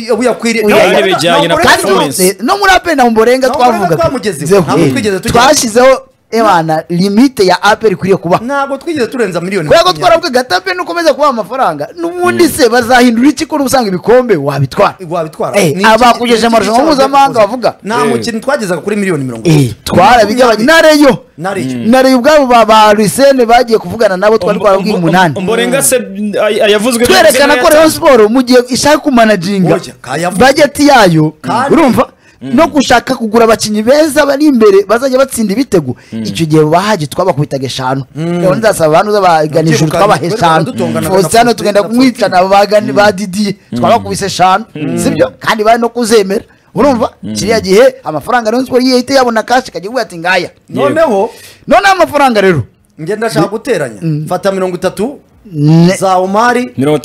bijyanye na performance no muri aperi na Omborenga twavuga twashyizeho ebana limite ya APR ikwiye kuba ntabwo twigeze turenza miliyoni kubera ko twaravuga gatape nukomeza kuba amafaranga n'ubundi se bazahindura iki ko usanga ibikombe wabitwara abakugeje amarushanwa mpuzamahanga bavuga nta mukino twagezaga kuri miliyoni 70 twarabigabanya nareyo ubwabo ba Rusene bagiye kuvugana nabo twari twababwiye 8 Ombolenga se yavuzwe twerekana ko Rayon Sport mu gihe ishaka kumanaginga budget yayo urumva no gushaka kugura abakinyi beza bari imbere bazajya batsinda ibitego icyo gihe bahaje twabakubitaga 5 rero ndasaba abantu zabaganisha twabaheshana Faustino tugenda kumwicana abagani ba Didi twabakubise 5 sibyo kandi bari no kuzemera urumva kiriya gihe amafaranga Rayon Sport yihite yabona cash kagiye ati ngaya noneho amafaranga rero ngenda shaka guteranya fata 30 za Omari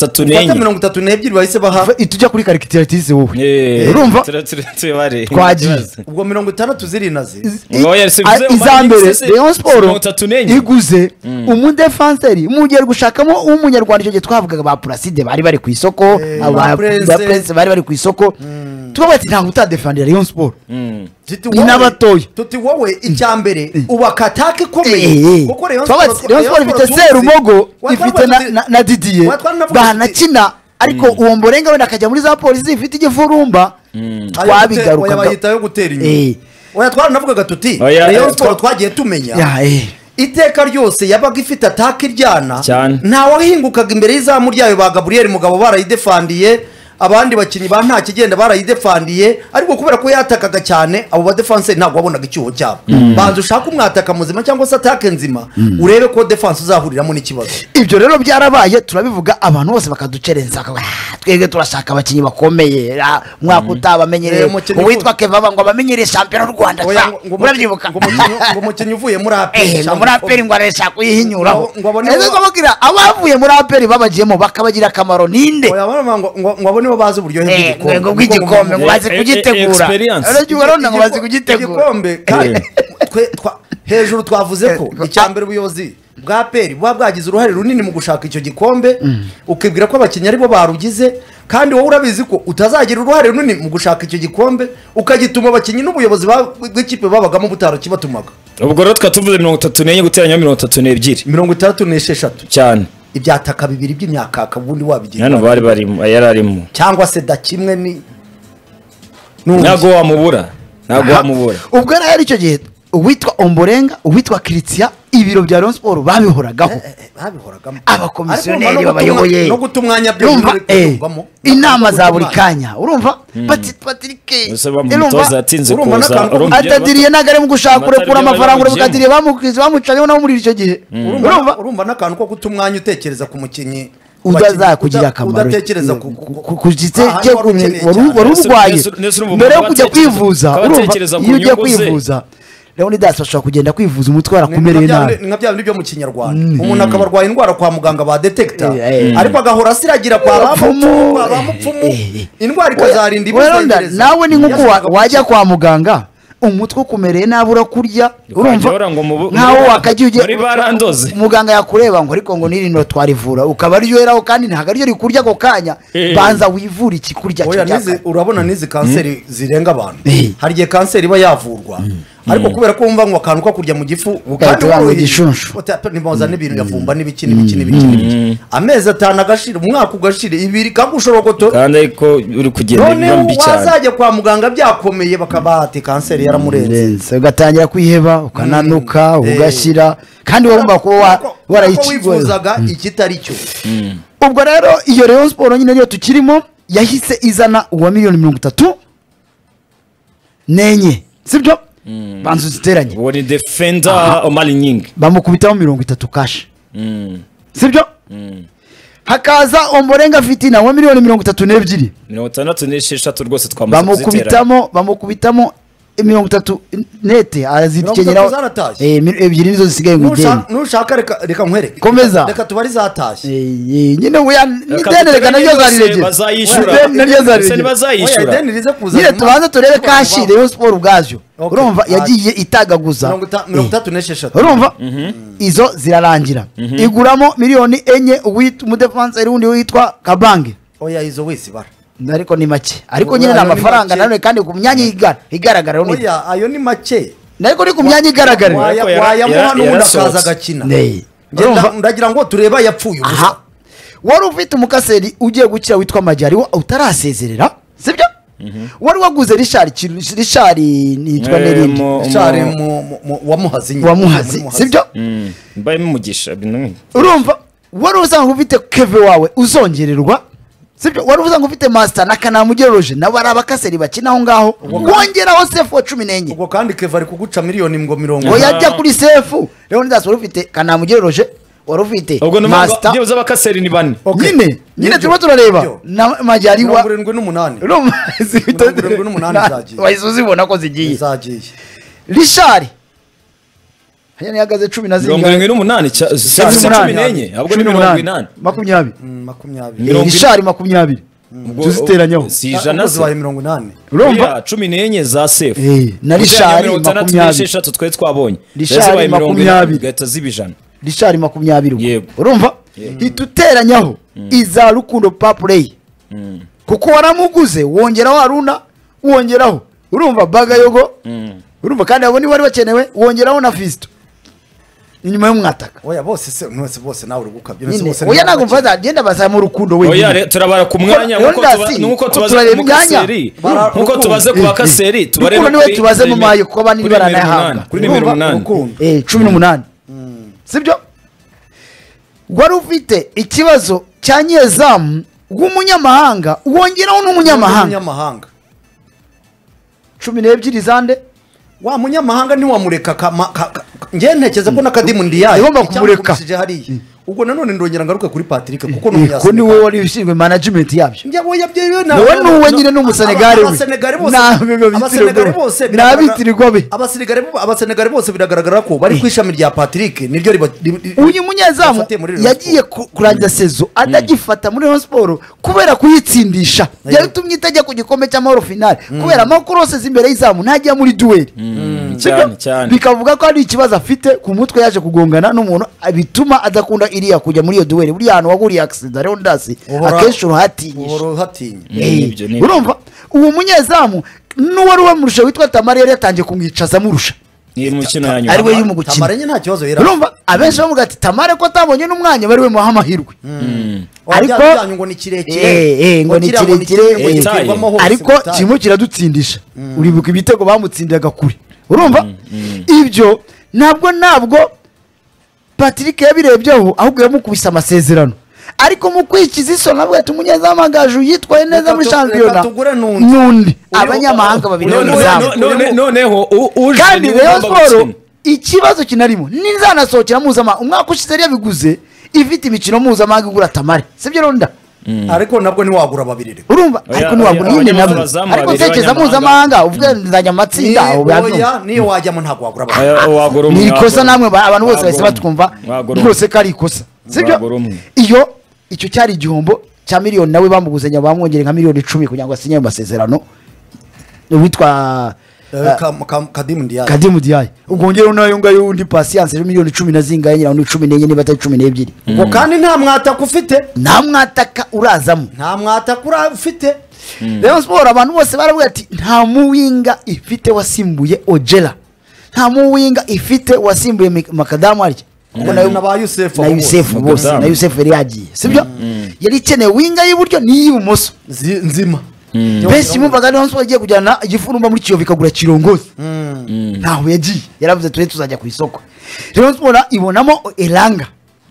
34 bahise baha itujya kuri calculatrice wowe urumva twagiye ubwo 60 ziri nazi izambere Rayon Sport iguze umudefenseri mugiye gushakamo umunyarwanda icyo gihe twavugaga ba Placide bari ku isoko aba Prince bari ku isoko twabati ntabwo utadefendera Rayon Sport n'abatoye tuti wowe icyambere ubakatake komeye kuko Rayon Sport ifite Serumogo ifite na Didier bahanakina ariko uwo Mborenga wenda akajya muri za polisi ifite igifurumba twabigaruka bahita yo gutera inyuma oya twaranavugaga tuti Rayon Sport twagiye tumenya iteka ryose yabaga ifite ataka iryana nta wahingukaga imbere y'izamu ryayo ba Gabriel Mugabo barayidefandiye abandi bakinyi ba nta kigenda barayidefandiye ariko kubera ko yatakaga cyane abo ba defense ntabwo wabonaga icyuho cyabo banze ushaka umwataka muzima cyangwa se atake nzima urebe ko defense uzahuriramo n'ikibazo ibyo rero byarabaye turabivuga abantu bose bakaducerenza twebwe turashaka abakinyi bakomeye mwaka utabamenyereye uwitwa Kevaba ngo abamenyereye champion y'u Rwanda urabyibuka ngo umukinyi uvuye muri APR ngo arashaka kuyihinyuraho ese ko bagira abavuye muri APR babagiyemo bakabagira akamaro ninde ngo nibo bazi uburyohe bw'igikombe ngo bazi kugitegura urabona ngo bazi kugitegura hejuru twavuze ko icyambere ubuyobozi bwa peri buba bwagize uruhare runini mu gushaka icyo gikombe ukibwira ko abakinnyi aribo barugize kandi wowe urabizi ko utazagira uruhare runini mu gushaka icyo gikombe ukagituma abakinnyi n'ubuyobozi bw'ikipe babagamo butaro kibatumaga ubwo rero twatuvuze 34 guteranya 32 36 cyane ibyataka bibiri by'imyakaka ubundi wabigira hano bari yararimo cyangwa se da kimwe ni ntago wamubura ubwo rero icyo gihe uwitwa Ombolenga uwitwa Christian ibiro bya Rayon Sport babihoragamo abakomisiyoneri babayoboye no gutumwanya byo inama za buri kanya urumva Patrick urumva atinze kuza atadiriye nagare mu gushaka kurekura amafaranga urabukadiriye bamucanyeho naho muri icyo gihe urumva nakantu ko gutumwanya utekereza ku mukinyi udazakugira akamaro udatekereza ku gitse cyo warurwaye mbere yo kujya kwivuza urumva iyo ugiye kwivuza Leonidas ashobora kugenda kwivuza umutwe warakumereye nabi nka bya bindi byo mu kinyarwanda umuntu akabarwaye indwara kwa muganga ba detector ariko agahora asiragira kwa bamupfumu indwara ikazarinda ibizengereza nawe ni nkuko wajya kwa muganga umutwe ukumereye nabi urakurya urumva nkaho wakagiye ugiye muganga yakureba ngo ariko ngo nirino twarivura ukaba ryoheraho kandi ntago ari ryo rikurya ako kanya banza wivura ikikurya urabona nizi kanseri zirenga abantu hari igihe kanseri iba yavurwa ariko kubera ko wumva ngo akantu ko kurya mu gifu kandi mu gishunshu nibaza n'ibintu yavumba n'ibiki amezi 5 agashira umwaka ugashira ibiri kagushorogoto kandi ariko uri kugenda mbi cyane wazajya kwa muganga byakomeye bakabati kanseri yaramurenze ugatangira kwiheba ukananuka ugashira kandi wumva ko wifuzaga ikitari cyo ubwo rero iyo Rayon Sport nyine niyo tukirimo yahise izana uwa miliyoni 30 nenye sibyo banzu ziteranye wori defender Omari Nyingi bamukubitaho 30 cash sibyo hakaza Ombolenga Fitina wa miliyoni 32 66 rwose twamaze bamukubitamo 30 nete azitikenyera ebyiri nizo zisigaye ngo ideni nushaka reka nkwereke komeza reka tubari zatashye nyine uya ideni reka naryo zarirege bazayishura nyine tubanza turebe kashi Rayon Sport ubwazyo urumva yagiye itagaguza 36 urumva izo zirarangira iguramo miliyoni 4 uwita umudefenseur wundi witwa Kabange oya izo wese bara ariko ni make ariko nyine amafaranga nanone kandi ku myanya igaragara oya ayo ni make ariko ni ku myanya igaragara wayamuha n'ubundi akaza agakina ndagira ngo tureba yapfuye ubusa. Wari ufite umukaseri ugiye gukira witwa Majyari utarasezerera sibyo wari waguze Richard nitwa Nerindi Richard wamuhazi sibyo mbaye mugisha urumva wari uzanga ufite Keve wawe uzongererwa sibyo wari uzanga ufite Master na Kanamugeroje na bari abakaseri bakina aho ngaho wongeraho Sefu wa 14 ubwo kandi Keve ari kuguca miliyoni ngo 50 ngo yajya kuri Sefu rero ndaso wari ufite Kanamugeroje wari ufite Master byo z'abakaseri ni bane nyine turimo turareba na Majyari wa 78 zagiye wayizuzibona ko zigiye Richard hanyuma yagaze 10 na zingahe 78 Sefu 14 ahubwo ni 80 20 Richard 20 tuziteranyaho si ijana zabaye 80 urumva 14 za Sefu na Richard 20 twari twabonye Richard 20 gahita zibijana Richard 20 urumva ituteranyaho iza Rukundo Paplay kuko waramuguze wongeraho Haruna wongeraho urumva Bagayogo urumva kandi abo ni bari bakenewe wongeraho na Fisto inyuma y'umwataka oya bose nawe uri gukabye bose oya ntago mfaza agenda baza mu Rukundo we oya turabara ku mwanya nkuko tubaze ku kaseri nkuko tubaze ku bakaseri tubareba niwe tubaze mu mayo kuko bani baranahanga kuri 8 18 sibyo wari ufite ikibazo cya nyezamu w'umunyamahanga wongeraho n'umunyamahanga 12 zande wa munyamahanga ntiwamureka ngiye ntekeza ko n'akadimu ndi yayo igomba kumureka ubwo nanone ndongera ngaruka kuri Patrick kuko ko ni wowe wari ushinzwe management yabyo njye yabyewe na wowe nuwe nyine n'umusenegari abasenegari bose biragaragara ko bari ku ishami rya Patrick niryo uyu munyezamu yagiye kurangiza sezo adagifata muri Rayon Sport kubera kuyitsindisha yatumye itajya ku gikombe cy'amahoro finale kubera amakorose imbere y'izamu ntajya muri duel bikavuga ko ari ikibazo afite ku mutwe yaje kugongana n'umuntu bituma adakunda iriya kujya muri iyo duel buri hantu waguriye accident rero ndasi akenshi uruhatinyisha urumva uwo munyezamu n'uwari wamurusha witwa Tamari yari yatangiye kumwicaza murusha ni mukino yanyuma ari we y'umugukina Tamari nta kibazo yera urumva abenshi bavuga ati Tamari ko atabonye n'umwanya bari we muha amahirwe ariko ngo ni kirekire ngo ni kirekire ariko kimwe kiradutsindisha uribuka ibitego bamutsindiraga kure urumva ibyo ntabwo Patrick yabirebyeho ahubwo yamukubise amasezerano ariko mu kwikiza iso nabwo ati umunyazamagaju yitwaye neza muri championnat nundi abanyamahanga babiri noneho kandi Rayon Sport ikibazo kinarimo nizanasohokera mpuzamahanga umwaka ushize yabiguze ifite imikino mpuzamahanga igura Tamari sibyo ronda ariko nabwo niwagura babiri urumva ariko niwagura yine nabwo ariko tekeza mpuzamahanga uvuga nzajya amatsinda oya niyo wajyamo ntabwo wagura babiri ni ikosa namwe abantu bose bahise batwumva rwose ko ari ikosa sibyo icyo cyari igihombo cya miliyoni nawe bamuguzanya bamwongere nka miliyoni 10 kugira ngo asinye amasezerano witwa Kadimu Diaye ubwongero nayo ngayo undi Patience miliyoni 10 na zingaye nyira 14 niba atari 12 ubwo kandi nta mwataka ufite nta mwataka urazamo nta mwataka ufite Rayon Sport abantu bose baravuga ati nta muwinga ifite wasimbuye Ojela nta muwinga ifite wasimbuye Makadamu arya kuko nayo na Yusefu bose na Yusefu yari yagiye sibyo yari ikeneye winga y'iburyo n'iyibumoso nzima bese mumvaga Rayon Sport igiye kujyana igifurumba muri Kiyovu ikagura Kirongozi ntaho yagiye yaravuze tuzajya ku isoko Rayon Sport ibonamo Elanga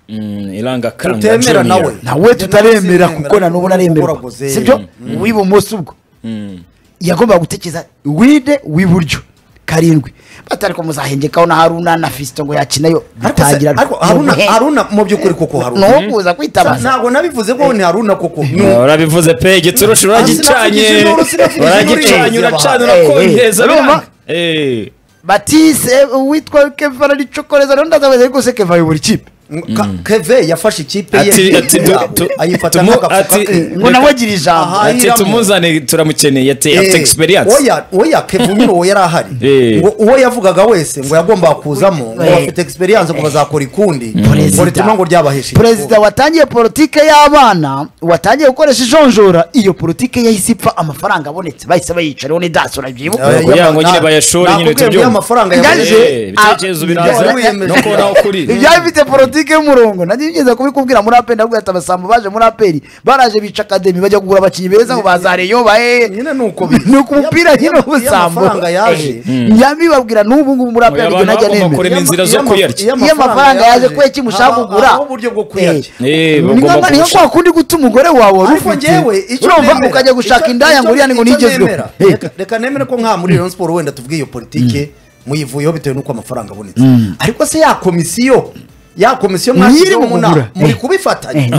tutemera nawe tutaremera kuko na nubu naremera sibyo wibumoso ubwo yagomba gutekeza wide wiburyo karindwi batariko muzahengekaho na Haruna na Fisto ngo yakinayo bitangira ariko Haruna mu byukuri koko Haruna no kuza kwitabaza ntago nabivuze ko ni Haruna koko urabivuze pe giturusha uragicanye uracana urakongeza batise witwa Kevara ricokoreza rero ndazabaze rwose Kevara yobora ikipe Keve yafashe ikipe ye ayifata ngo nawe agira ijambo ati tumuzane turamukeneye afite experience. Oya Keve nyine uwo yari ahari ngo uwo yavugaga wese ngo yagomba kuzamo ngo afite experience ngo bazakora ikundi ngo rituma ngo ryabaheshe. Perezida watangiye politike y'abana watangiye gukoresha ijonjora, iyo politike yahise ipfa, amafaranga abonetse bahise bayicara ni daso urabyibuka kugira ngo nyine bayashore nyine tubyo amafaranga yaje ibitekerezo biraza no kora ukuri ibyafite politike y'umurongo. Nanjye ngeze kubikubwira muri apenda bwo atabasambu baje muri aperi baraje bica academy bajya kugura abakinyi beza ngo bazareyo bae nyine nuko umupira nyine ubusambu amafaranga yaje nyambi babwira n'ubu ngubu muri aperi ngo najya nemera inzira zo kuyarya iyo amafaranga yaje kwe kimushaka kugura uburyo bwo kuyarya niyo kwa kundi guta umugore wawe urumva ukajya gushaka indaya ngo uriya ngo nigezweho. Reka nemere ko nka muri Rayon Sport wenda tuvuge iyo politike muyivuyeho bitewe nuko amafaranga abonetse, ariko se ya komisiyo mwashyizeho muri kubifatanya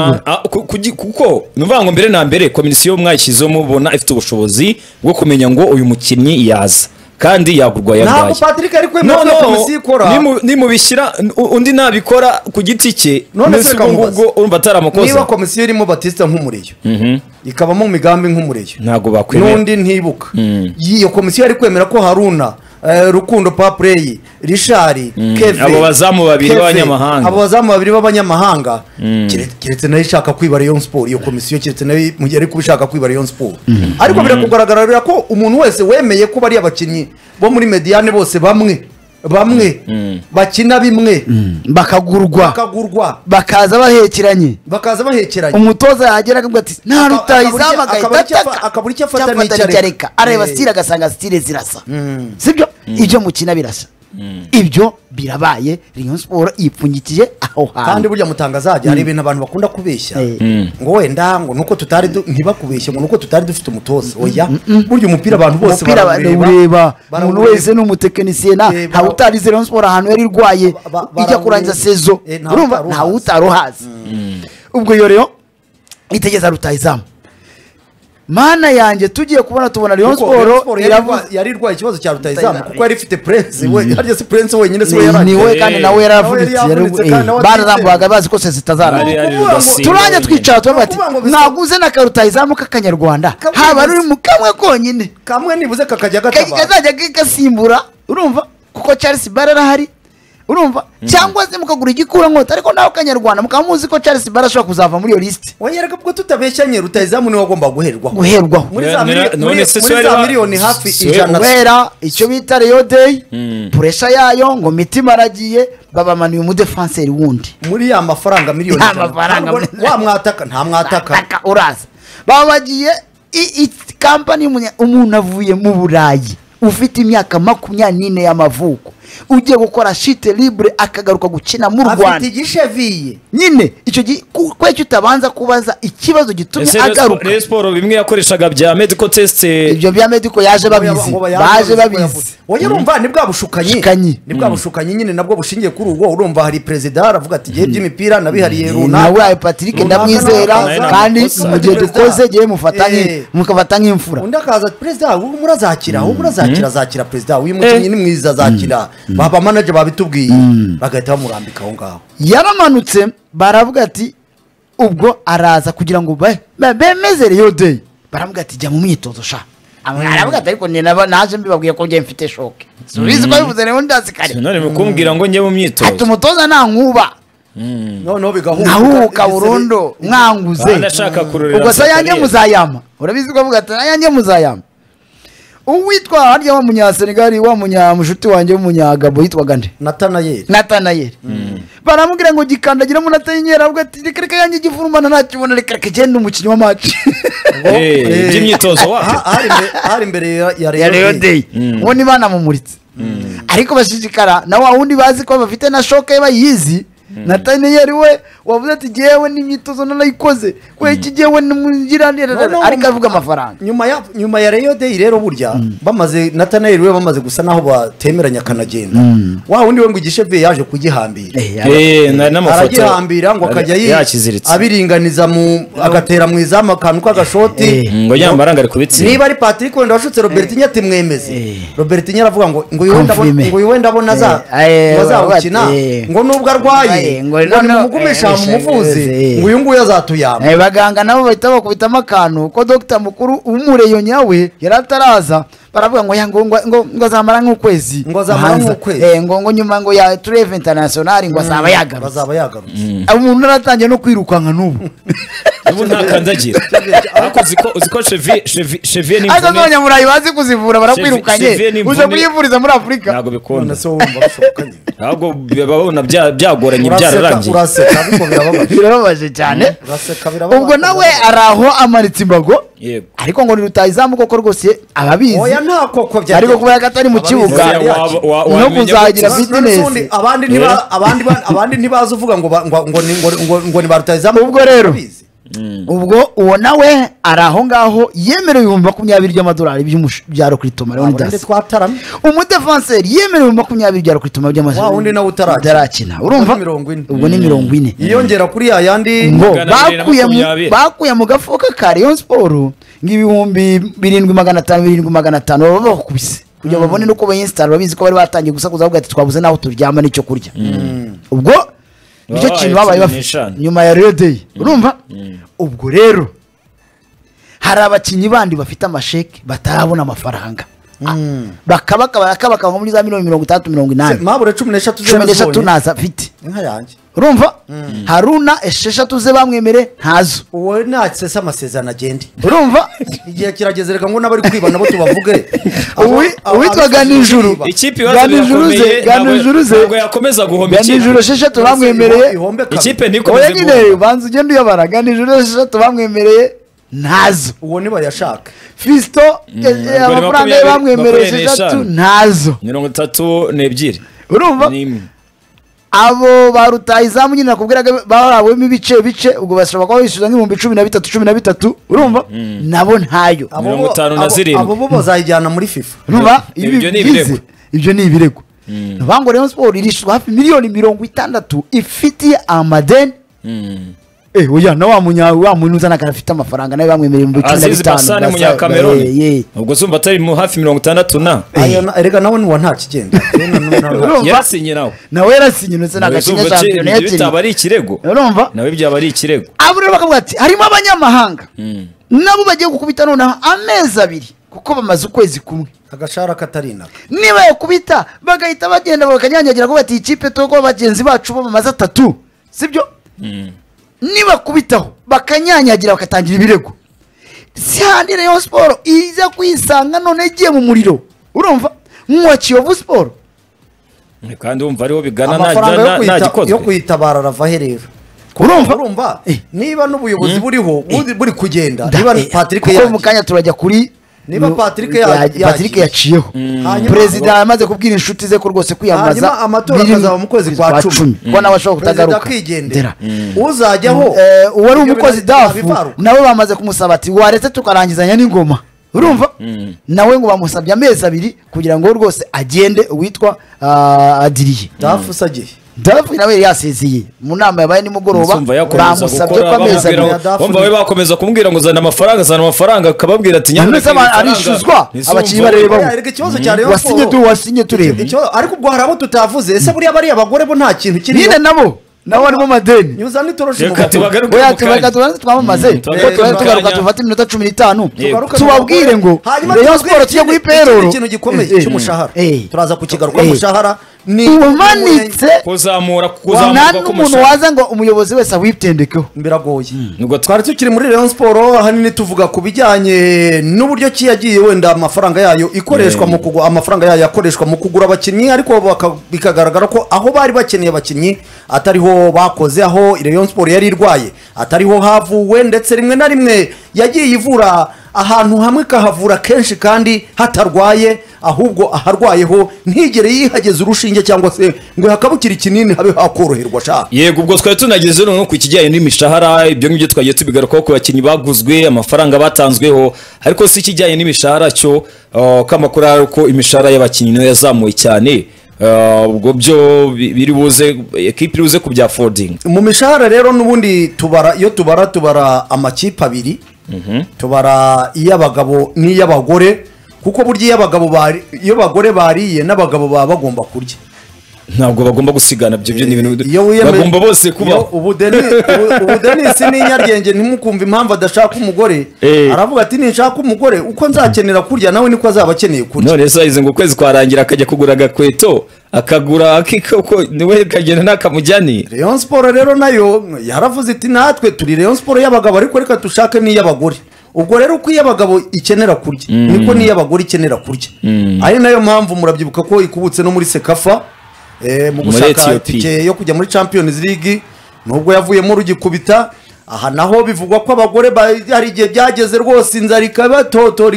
kuko nuvuga ngo mbere na mbere komisiyo mwashyizeho mubona ifite ubushobozi bwo kumenya ngo uyu mukinnyi yaza kandi yagurwa yarwaye. Ntabwo Patrick ari kwemera ko komisiyo ikora nimubishyira undi nabikora ku giti cye none se ubwo urumva ataramukoza. Niba komisiyo irimo Batista nk'umureyo ikabamo mu migambi nk'umureyo ntabwo bakwemera n'undi ntibuka iyo komisiyo ari kwemera ko Haruna Rukundo Paplay Richard Keve abo bazamu babiri b'abanyamahanga kiretse nayo ishaka kwiba Rayon Sport, iyo komisiyo kiretse nayo mu gihe ari kubishaka kwiba Rayon Sport, ariko birakugaragarira ko umuntu wese wemeye ko bari abakinnyi bo muri Mediane bose bamwe bakina bimwe bakagurwa bakaza bahekeranye umutoza yagera akavuga ati nta rutayizamu akabura icyo afata n'icyareka areba stile agasanga stile zirasa sibyo ibyo mukina birasa ibyo birabaye Rayon Sport ipfunyikije aho hantu. Kandi burya mutangazaje hari ibintu abantu bakunda kubeshya ngo wenda ngo nuko tutari ntibakubeshye ngo nuko tutari dufite umutoza. Oya burya umupira abantu bose barureba umuntu wese n'umutekinisiye nta utarize Rayon Sport ahantu yari rwaye ijya kurangiza sezo urumva nta utarohazi ubwo yo rero itegeza rutayizamu. Mana yanjye tugiye tubona Rayon Sport yari rwaye ikibazo cya rutayizamu kuko yari ifite Prince we harya si Prince wenyine se yaranye niwe kandi nawe yaravunitse barambuhaga bazi ko se zitazara turanye twicara tuba ati naguze na karutayizamu k'Akanyarwanda haba ari mu kamwe konyine kamwe nibuze kakajya kazajya gasimbura urumva kuko Charles Barara hari urumva cyangwa se mukagura igikura nkota ariko naho Kanyarwanda mukamuzi ko Charles Barara ashobora kuzava muri iyo list. Wanyereka bwo tutabeshyanye rutayizamu niwe agomba guherwaho muri za miliyoni hafi ijana wera icyo bita Rio Day pressure yayo ngo mitima aragiye babamanuye mu defenseur wundi muri ya mafaranga miliyoni wa mwataka nta mwataka uraza babagiye company umuntu avuye mu Burayi ufite imyaka 24 y'amavuko ugiye gukora shite libre akagaruka gukina mu Rwanda afite igisheviye nyine icyo kwecyo utabanza kubaza ikibazo gitumye agaruka. Rayon Sport bimwe yakoreshaga bya medical test ibyo bya medical yaje babizi wowe urumva ni bwa bushukanyi nyine nabwo bushingiye kuri ubwo urumva hari president aravuga ati gihe by'imipira nabihariye runaka nawe Patrick ndamwizera kandi mu gihe dukoze gihe mukafata nk'imfura undi akaza president murazakira president uyu mukinnyi ni mwiza azakira baba manager babitubwiye bagahita bamurambika aho ngaho yaramanutse baravuga ati ubwo araza kugira ngo bemeze Rio Day baravuga ati jya mu myitozo sha aravuga ati ariko naje mbibabwiye ko ngiye mfite shoke subize ko bivuze rero ndazikare none mukumbwira ngo ngiye mu myitozo ati umutoza nta nkuba no bigahuka burundu mwanguze ubwo se yanjye muzayama urabizi ko avuga ati yanjye muzayama. Uwitwa harya wa munyasenegali wa munyamushuti wanjye w'umunyagabo yitwaga nde Natanayeli baramubwira ngo gikandagira mu Natanayeli avuga ati reka yanjye gifurumana ntakibona reka genda umukinnyi wa match by'imyitozo hari imbere ya Rio Day uwo ni bana mumuritse ariko bashishikara na wa wundi bazi ko bafite na shoke bayizi Natanayeli we wavuze ati jewe n'imyitozo nanayikoze kwe kijewe n'umugiranira ariko avuga amafaranga nyuma ya Rio Day rero burya bamaze Natanayeli we bamaze gusa naho batemeranya kanagenda wa wundi we ngo igisheve yaje kugihambira aragihambira ngo akajya abiringaniza mu agatera mu izama kantu k'agashoti ngo yambaranga ari kubitsi niba ari Patrick wenda washutse Robertinho ati mwemeze Robertinho aravuga ngo uyu wenda abona azawukina ngo nubwo arwaye ngo nimumugumisha mumuvuze ngo uyu nguyu azatuyama. Baganga nabo bahita bakubitamo akantu ko Dr Mukuru umureyo nyawe yari ataraza baravuga ngo azamara nk'ukwezi ngo nyuma ngo ya treve international ngo azaba yagarutse umuntu aratangiye no kwirukanka n'ubu ubu ntakandagira ariko uziko Chevier ni abanyamurayi bazi kuzivura barakwirukanye uje kuyivuriza muri Afurika ntabwo bikunda ntabwo babona byagoranye byararangiye birababaje cyane ubwo nawe araho amaritse imbago ariko ngo ni rutayizamu koko rwose ababizi ariko kuba yagatari mu kibuga no kuzagira fitness abandi ntibazi uvuga ngo ni ba rutayizamu. ubwo rero ubwo uwo nawe ari aho ngaho yemerewe 20,000 by'amadolari byaro kuri Toma Leonidas. Umudefanseri yemerewe 20,000 byaro kuri Toma by'amadolari. Wundi nawe utarakina urumva ubwo ni 40 iyongera kuri ya yandi bakuye mu gafuka ka Rayon Sport ng'ibihumbi 7,500 baba bakubise kugira babone nuko bayinstall babizi ko bari batangiye gusakuza bavuga ati twabuze naho turyama n'icyo kurya. ubwo nicyo kintu babaye bafite nyuma ya Real Day urumva. ubwo rero hari abakinyi bandi bafite amasheke batarabona amafaranga bakabaka muri za 30-80 mabure 13 naza afite inka yanjye urumva. Haruna 6 ze bamwemere ntazo uwo natsesa amasezerano agende urumva. igihe kirageze reka ngo nabari kwiba nabo tubavuge uwitwaga Nijuru ikipe Ganijuru ze ngo yakomeza guhomba ikipe Ganijuru 6 bamwemereye ikipe nikomeze guhomba banza ugende uyabara Ganijuru 6 bamwemereye ntazo uwo niba yashaka Fisto amafaranga bamwemereye 6 ntazo 32 urumva. abo barutayizamu nyine nakubwiraga barabwemo ibice ubwo bashobora kuba bishyuza nk'ibihumbi 13 urumva. nabo ntayo 57 abo bo bazayijyana muri FIFA urumva. ibyo ni ibirego bango Rayon Sport irishwa hafi miliyoni 60 ifitiye amadeni. Oya na wa muntu uzana karafite amafaranga nawe bamwemereye mu 15 Munyakameroni ubwo zumva atari mu hafi 60 na erega nawe ni nta kigenda yasinye nawe yarasinye ndetse nagacinya champion yakiri bitaba ari ikirego urumva nawe byaba ari ikirego. abo rero bakavuga ati harimo abanyamahanga nabo bagiye gukubita nonaha amezi 2 kuko bamaze ukwezi kumwe agashara katarina niba yakubita bagahita bagenda bakanyanyagira ko bati ikipe toko bagenzi bacu bo bamaze 3 sibyo. niba kubitaho bakanyanyagira bakatangira ibirego si handi Rayon Sport iza kwisanga none igiye mu muriro urumva nk'uwa Kiyovu Sport kandi umva ariho bigana nta gikozwe yo kwitabara ravaherero urumva niba n'ubuyobozi buriho buri kugenda niba Patrick kuko mu kanya turajya kuri niba Patrick yaciyeho president amaze kubwira inshuti ze ko rwose kwiyambaza amatora akazaba mu kwezi kwa 10 ko nabashobora kutagaruka uzajyaho uwari umukozi dafu nawe bamaze kumusaba ati waretse tukarangizanya n'ingoma urumva. nawe ngo bamusabye amezi 2 kugira ngo rwose agende uwitwa Adiriye dafu sagiye Dafu nawe yasezeye mu nama yabaye nimugoroba bamusabye ko ameza bumva we bakomeza kumubwira ngo zana amafaranga akababwira ati nyamuneka arishuzwa abakiyi bareba ikibazo cyane wasinye tureba ariko ubwo harabo tutavuze ese buriya bari abagore bo nta kintu kiri nyine nabo arimo madeni nyuza nitoroshi mu tugaruka twamamaze tugaruka tufata iminota 15 tubabwire ngo Rayon Sport tuye kuri payroll ikintu gikomeye cy'umushahara turaza kukigaruka umushahara ni umanitse kuzamura umuntu waza ngo umuyobozi wese awiptendekeho biragoye. twari tukiri muri Rayon Sport hanini tuvuga ku bijyanye n'uburyo kiyagiye wenda amafaranga yayo ikoreshwa mu kugura amafaranga yayo yakoreshwa mu kugura abakinnyi ariko bikagaragara ko aho bari bakeneye abakinnyi atariho bakoze aho Rayon Sport yari irwaye atariho havuwe ndetse rimwe na rimwe yagiye ivura ahantu hamwe kahavura kenshi kandi hatarwaye ahubwo aharwayeho ntigere yihageze urushinge cyangwa se ngo hakabukira ikinini habe hakoroherwa shaka. Yego ubwo twari tunageze no ku kijyanye n'imishahara ibyo ngibyo twagiye tubigaruka ko abakinnyi baguzwe amafaranga batanzweho ariko si kijyanye n'imishahara cyo kamakuru ariko imishahara y'abakinnyi no yazamuye cyane. ubwo byo biri buze equipe iruze ku bya folding mu mishahara rero nubundi tubara amakipe abiri tubara iy'abagabo n'iy'abagore kuko burya iyo abagore bariye n'abagabo baba bagomba kurya ntabwo bagomba gusigana ibyo ni ibintu bagomba bose kuba ubu Denis ni inyaryenge ntimukumva impamvu adashaka umugore aravuga ati ninshaka umugore uko nzakenera kurya nawe niko azaba akeneye kurya none sayize ngo ukwezi kwarangira akajya kugura agakweto akagura akiko niwe kagenda nakamujyani Rayon Sport rero nayo yaravuze iti natwe turi Rayon Sport y'abagabo ariko reka dushake n'iy'abagore ubwo rero uko iy'abagabo ikenera kurya niko n'iy'abagore ikenera kurya ari nayo mpamvu murabyibuka ko ikubutse no muri Sekafa mu gushaka itike yo kujya muri Champions League nubwo yavuyemo rugikubita aha naho bivugwa ko abagore hari igihe byageze rwose inzara ikabatotora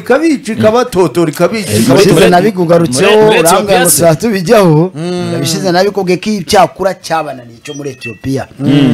ikabiciye nabigugarutseho urambwa ngo satubijyaho nabishize nabikubwe ko icyakura cyabananiye cyo muri Ethiopia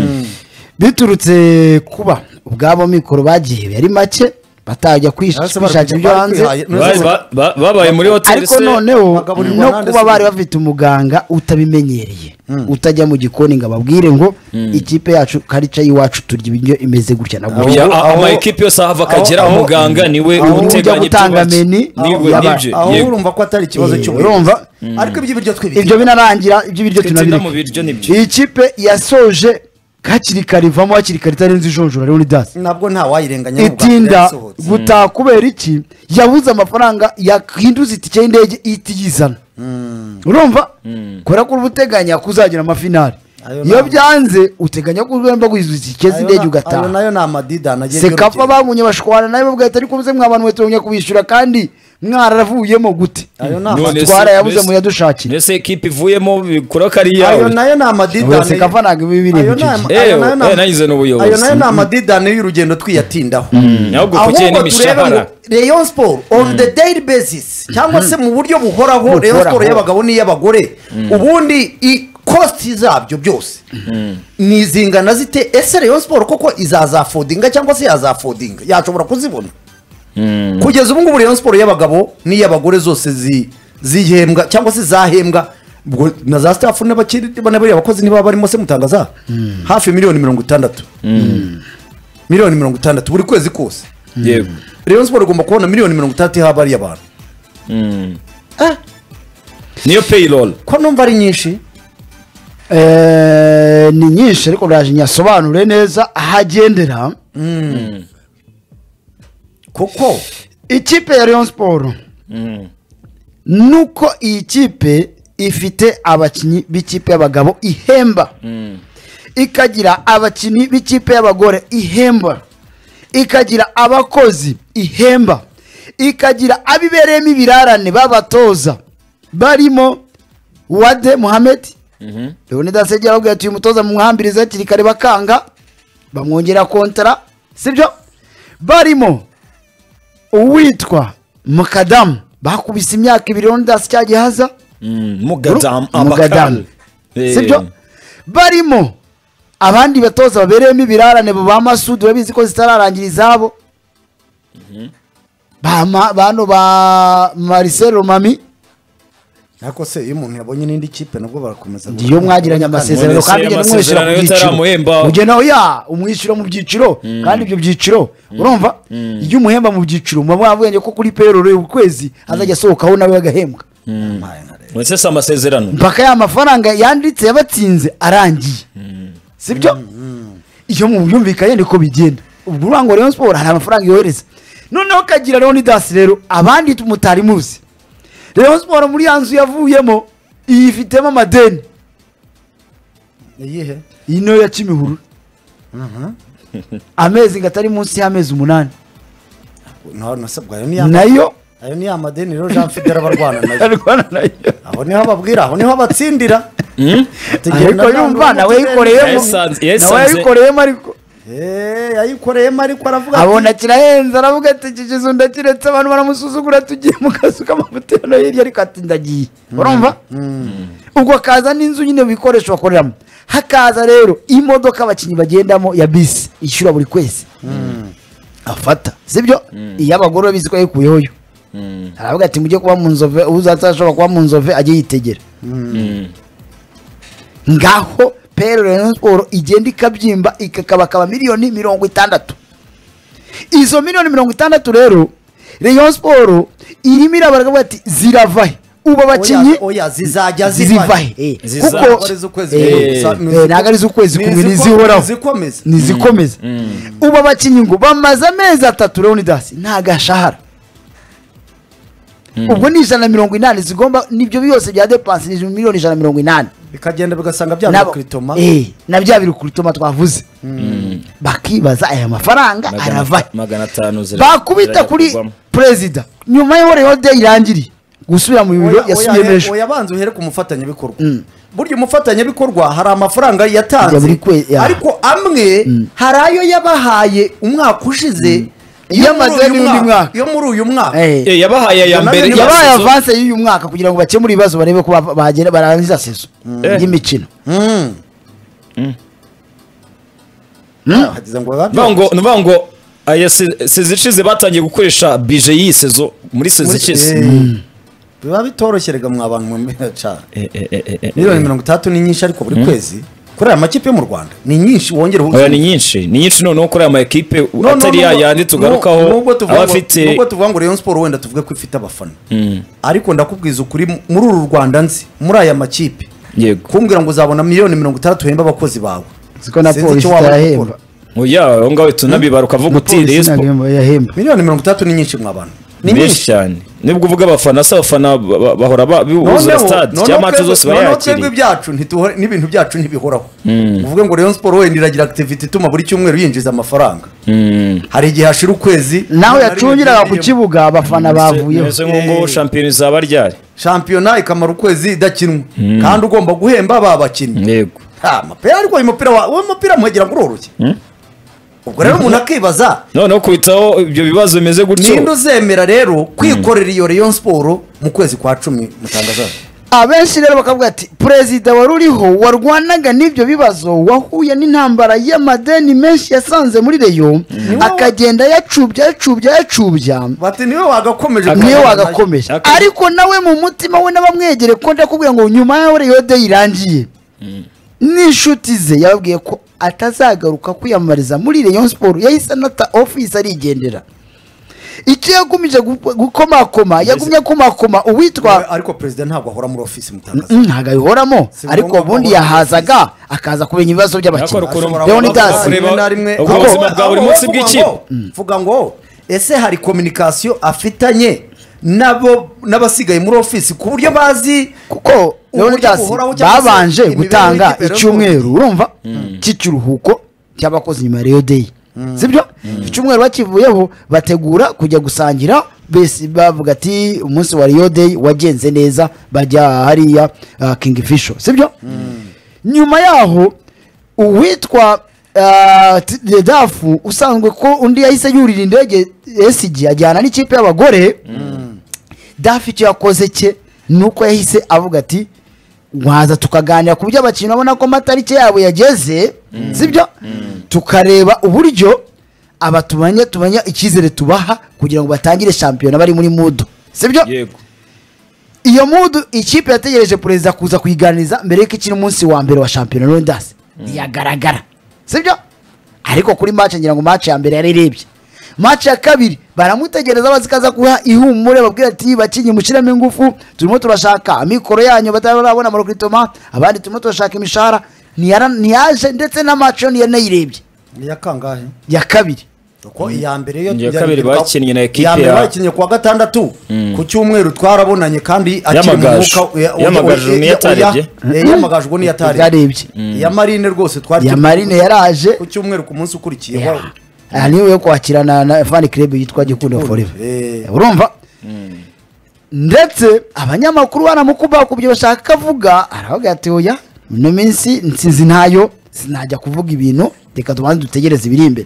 biturutse kuba ubwabo mikoro bagiye yari make batajya kwishakira ibyo hanze babaye muri hoteli ariko noneho no kuba bari bafite umuganga utabimenyereye utajya mu gikoni ngo ababwire ngo ikipe yacu karica y'iwacu turya ibiryo imeze gutya na gutya ama ekipe yose ahava akagera umuganga niwe uteganya gutanga meni aho urumva ko atari ikibazo cy'urumva ariko iby'ibiryo twibye ibyo binarangira iby'ibiryo tunabirya iyi kipe yasoje hakiri kare ivamo hakiri kare itarenze ijonjora Leonidas nabwo nta wayirenganya itinda gutaha kubera iki yabuze amafaranga yahinduza itike y'indege itiyizana urumva kubera ko ubuteganya kuzagira amafinali iyo byanze uteganya ko ugomba guhizuza itike z'indege ugataha ayo nayo ni amadida nagiye Sekafa bamunye bashwana nayo babwira ati ariko muze mwabantu wetonye kubishyura kandi mwaravuyemo gute twara yabuze mu yadushakira nese equipe ivuyemo bikora kariya ayo nayo na amadida Sekafa nago bibiri nayize n'ubuyobozi ayo nayo na amadida y'urugendo twiyatindaho ahubwo kugeye n'imishahara Rayon Sport on the daily basis cyangwa se mu buryo buhoraho Rayon Sport y'abagabo n'iy'abagore ubundi cost zabyo byose ni zingana zite ese Rayon Sport koko izazafodinga cyangwa se yazafodinga yashobora kuzibona kugeza ubu ngubu Rayon Sport y'abagabo n'iy'abagore zose zihembwa cyangwa se zahembwa na za staff n'abakiri bari abakozi niba barimo se mutangaza hafi miliyoni 60 miliyoni 60 buri kwezi kose yego Rayon Sport igomba kubona miliyoni 60 habari y'abantu niyo payroll ko numva ari nyinshi ni nyinshi ariko raje nyasobanure neza ahagendera kuko ikipe ya Rayon Sport nuko iyi kipe ifite abakinyi b'ikipe y'abagabo ihemba ikagira abakinyi b'ikipe y'abagore ihemba ikagira abakozi ihemba ikagira abibereyemo ibirarane babatoza barimo Wade Mohamed Leonidas Segera abwira ati uyu mutoza muhambirize ati kare bakanga bamwongera kontara sibyo barimo uwitwa Mukadamu bakubise imyaka 2 Leonidas cyagihaza Mukadamu sibyo barimo abandi batoza babereyemo ibirarane ba Masudi babizi ko zitararangira izabo bano ba Marcelo Mami nako se iyo umuntu yabonye n'indi kipe nabwo barakomeza iyo mwagiranye amasezerano kandi ugenda umwishyura mu byiciro ugena oya umwishyura mu byiciro kandi ibyo byiciro urumva iyo umuhemba mu byiciro muba mwabwenge ko kuri payroll ukwezi azajya asohokaho nawe agahembwa wese se amasezerano mpaka ya mafaranga yanditse yabatsinze arangiye sibyo iyo mu byumvikanye niko bigenda ubwo urango Rayon Sport hari amafaranga yohereza noneho kagira Leonidas rero abandi tumutari muzi Rayon Sport muri yanzu yavuyemo yifitemo amadeni iyihe ino ya Kimihuru amezi ngatari munsi y'amezi 8 nayo ayo ni amadeni rero Jean Fidel abarwana nayo aho niho babwira aho niho batsindira ariko yumva nawe yikoreyemo ariko yayikoreyemo ariko aravuga abona kirahenze aravuga ati kigize ndakiretse abantu baramusuzugura tugiye mu kazu k'amafutiro hirya ariko ati ndagiye urumva ubwo kaza n'inzu nyine bikoresho bakoreramo hakaza rero imodoka abakinyi bagendamo ya bisi ishyura buri kwezi afata sibyo iy'abagore babizi ko yikuyeho yo aravuga ati mujye kuba mu nzove uzatashobora kuba mu nzove ajye yitegera ngaho pero Rayon Sport igenda ikabyimba ikakabakaba miliyoni 60 izo miliyoni 60 rero Rayon Sport irimo irabaraga ati ziravahe ubu abakinnyi oya zizajya zivahe kuko ntabwo ari iz'ukwezi kumwe n'izihoraho n'izikomeza ubu abakinnyi ngo bamaze amezi 3 Leonidas nta gashahara ubwo ni 180 zigomba nibyo byose bya depense ni miliyoni 180 bikagenda bigasanga bya Kritoma na bya biri Kritoma twavuze bakibaza aya mafaranga arava 500 bakubita kuri president nyuma y'ihore yode irangiriye gusubira mu biro yasubiyemeje yabanze uhere ku mufatanyabikorwa burya umufatanyabikorwa hari amafaranga yatanze ariko amwe hari ayo yabahaye umwaka ushize yamaze n'undi mwaka yo muri uyu mwaka yabahaye ya mbere yabahaye avance y'uyu mwaka kugira ngo bakemure ibibazo barebe ko bagera barangiza sezo y'imikino ngo aya sezicishe batangiye gukoresha bije yisezo muri sezicishe biba bitoroshye mwa bantu mu cyane miliyoni 30 ni nyinshi ariko buri kwezi kuri aya makipe yo mu Rwanda ni nyinshi wongera uhuze ni nyinshi noneho kuri aya makipe atari yandi tugarukaho abafite nubwo tuvuga ngo Rayon Sport wenda tuvuge ko ifite abafana ariko ndakubwiza ukuri muri uru Rwanda nzi muri aya makipe yego kumbwira ngo uzabona miliyoni 30 hemba abakozi bawe siko na polisi yahemba oya ongawe tunabibaruka avuga uti Rayon Sport miliyoni 30 ni nyinshi mwa bantu ni nyinshi cyane nibwo uvuga abafana abafana bahora buzura stade cyangwa match zose bayakiriye byacu n'ibintu byacu ntibihoraho uvuge ngo Rayon Sport wenda iragira activity ituma buri cyumweru yinjiza amafaranga hari igihe hashira ukwezi naho yacungiraga ku kibuga abafana bavuye nese ngo champion izaba ryari championnat ikamara ukwezi idakinwa kandi ugomba guhemba babakinnyi yego mapera ariko umupira muhegera nguroroke ubwo rero umuntu akibaza noneho kubitaho ibyo bibazo bimeze gutyo ninde uzemera rero kwikorera iyo Rayon Sport mu kwezi kwa 10 mutangaza abenshi rero bakavuga ati president wari uriho warwanaga n'ibyo bibazo wahuye n'intambara y'amadeni menshi yasanze muri Rayon akagenda yacubya bati niwe wagakomeje ariko nawe mu mutima we n'abamwegere ko ndakubwira ngo nyuma yaho Rayon Day irangiye n'inshuti ze yababwiye ko atazagaruka kwiyamamariza muri Rayon Sport yahise anata office arigendera icyo yagumije gukomakoma yagumye komakoma uwitwa ariko president ntabwo ahora muri office mutangaza ntago ayihoramo ariko ubundi yahazaga akaza kumenya ibibazo by'abakinnyi Leonidas ubuzima bwa buri munsi bw'ikipe vuga ngo ese hari communication afitanye nabo n'abasigaye muri office ku buryo bazi kuko Leonidas babanje gutanga icyumweru urumva cy'ikiruhuko cy'abakozi nyuma ya Rayon Day sibyo icyumweru bakivuyeho bategura kujya gusangira bese bavuga ati umunsi wa Rayon Day wagenze neza bajya hariya King Fisher sibyo nyuma yaho uwitwa Dafu usanzwe ko undi yahise yurira indege SG ajyana n'ikipe y'abagore Dafu icyo yakoze cye nuko yahise avuga ati waza tukaganira ku byo abakinnyi babona ko matarike yabo yageze sibyo tukareba uburyo tumenya icyizere tubaha kugira ngo batangire shampiyona bari muri mudu sibyo yego iyo mudu ikipe yategereje perezida kuza kuyiganiriza mbere y'uko ikina umunsi wa mbere wa shampiyona Leonidas ntiyagaragara sibyo ariko kuri match ngira ngo match ya mbere yarirebye match ya kabiri baramutegereza bazikaza kuha ihumure babwira ati bakinyi mushiramo ingufu turimo turashaka amikoro yanyu batarabona mu Kritoma abandi turimo turashaka imishahara ntiyaje ndetse na match yo niyirebye ya kangahe ya kabiri uko iya mbere yo ya kabiri bakinnye na equipe ya bakinnye kwa gatandatu ku cyumweru twarabonanye kandi akiri mu muka yamagajwe niyatarebye yamagajwe niyatarebye ya Marine rwose twari ya Marine yaraje ku cyumweru ku munsi ukurikiyeho niwe yo kwakirana na fan club yitwa Gikundo Forever urumva ndetse abanyamakuru banamukuba kubyo bashaka kavuga aravuga ati oya no minsi nsinzi ntayo sinajya kuvuga ibintu reka tubanze dutegereze ibiri imbere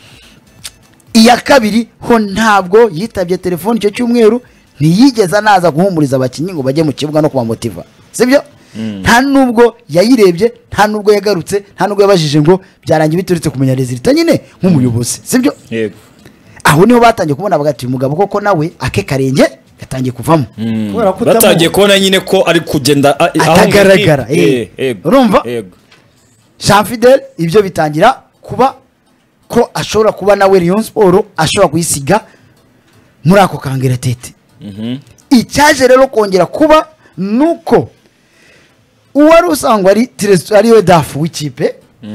iya kabiri ho ntabwo yitabye telefone icyo cyumweru ntiyigeza naza guhumuriza abakinnyi ngo bajye mu kibuga no kubamotiva sibyo nta nubwo yayirebye nta nubwo yagarutse nta nubwo yabajije ngo byarangiye bituretse kumenya resultat nyine nk'umuyobozi sibyo yego aho niho batangiye kubona bagati umugabo koko nawe ake karenge yatangiye kuvamo batangiye kubona nyine ko ari kugenda atagaragara urumva Jean Fidel ibyo bitangira kuba ko ashobora kuba nawe Rayon Sport ashobora kuyisiga muri ako kangeratete icyaje rero kongera kuba nuko uwari usangwa ari we dafu w'ikipe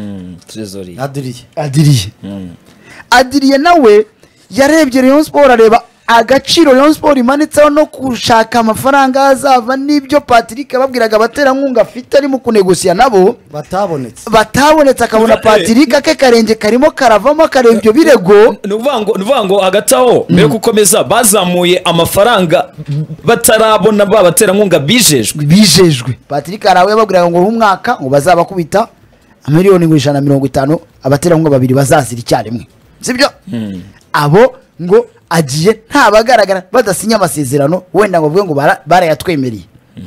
Adiriye nawe yarebye Rayon Sport areba agaciro Rayon Sport imanitseho no gushaka amafaranga azava n'ibyo Patrick yababwiraga abaterankunga afite ari mu kunegosiya nabo batabonetse akabona Patrick ake karenge karimo karavamo akareba ibyo birego nuvuga ngo hagataho mbere gukomeza bazamuye amafaranga batarabona babaterankunga bijejwe Patrick arawe yababwiraga ngo umwaka ngo bazabakubita miliyoni 150 abaterankunga babiri bazazira icyarimwe sibyo abo ngo agiye ntabagaragara badasinya amasezerano wenda ngo bwe ngo barayatwemereye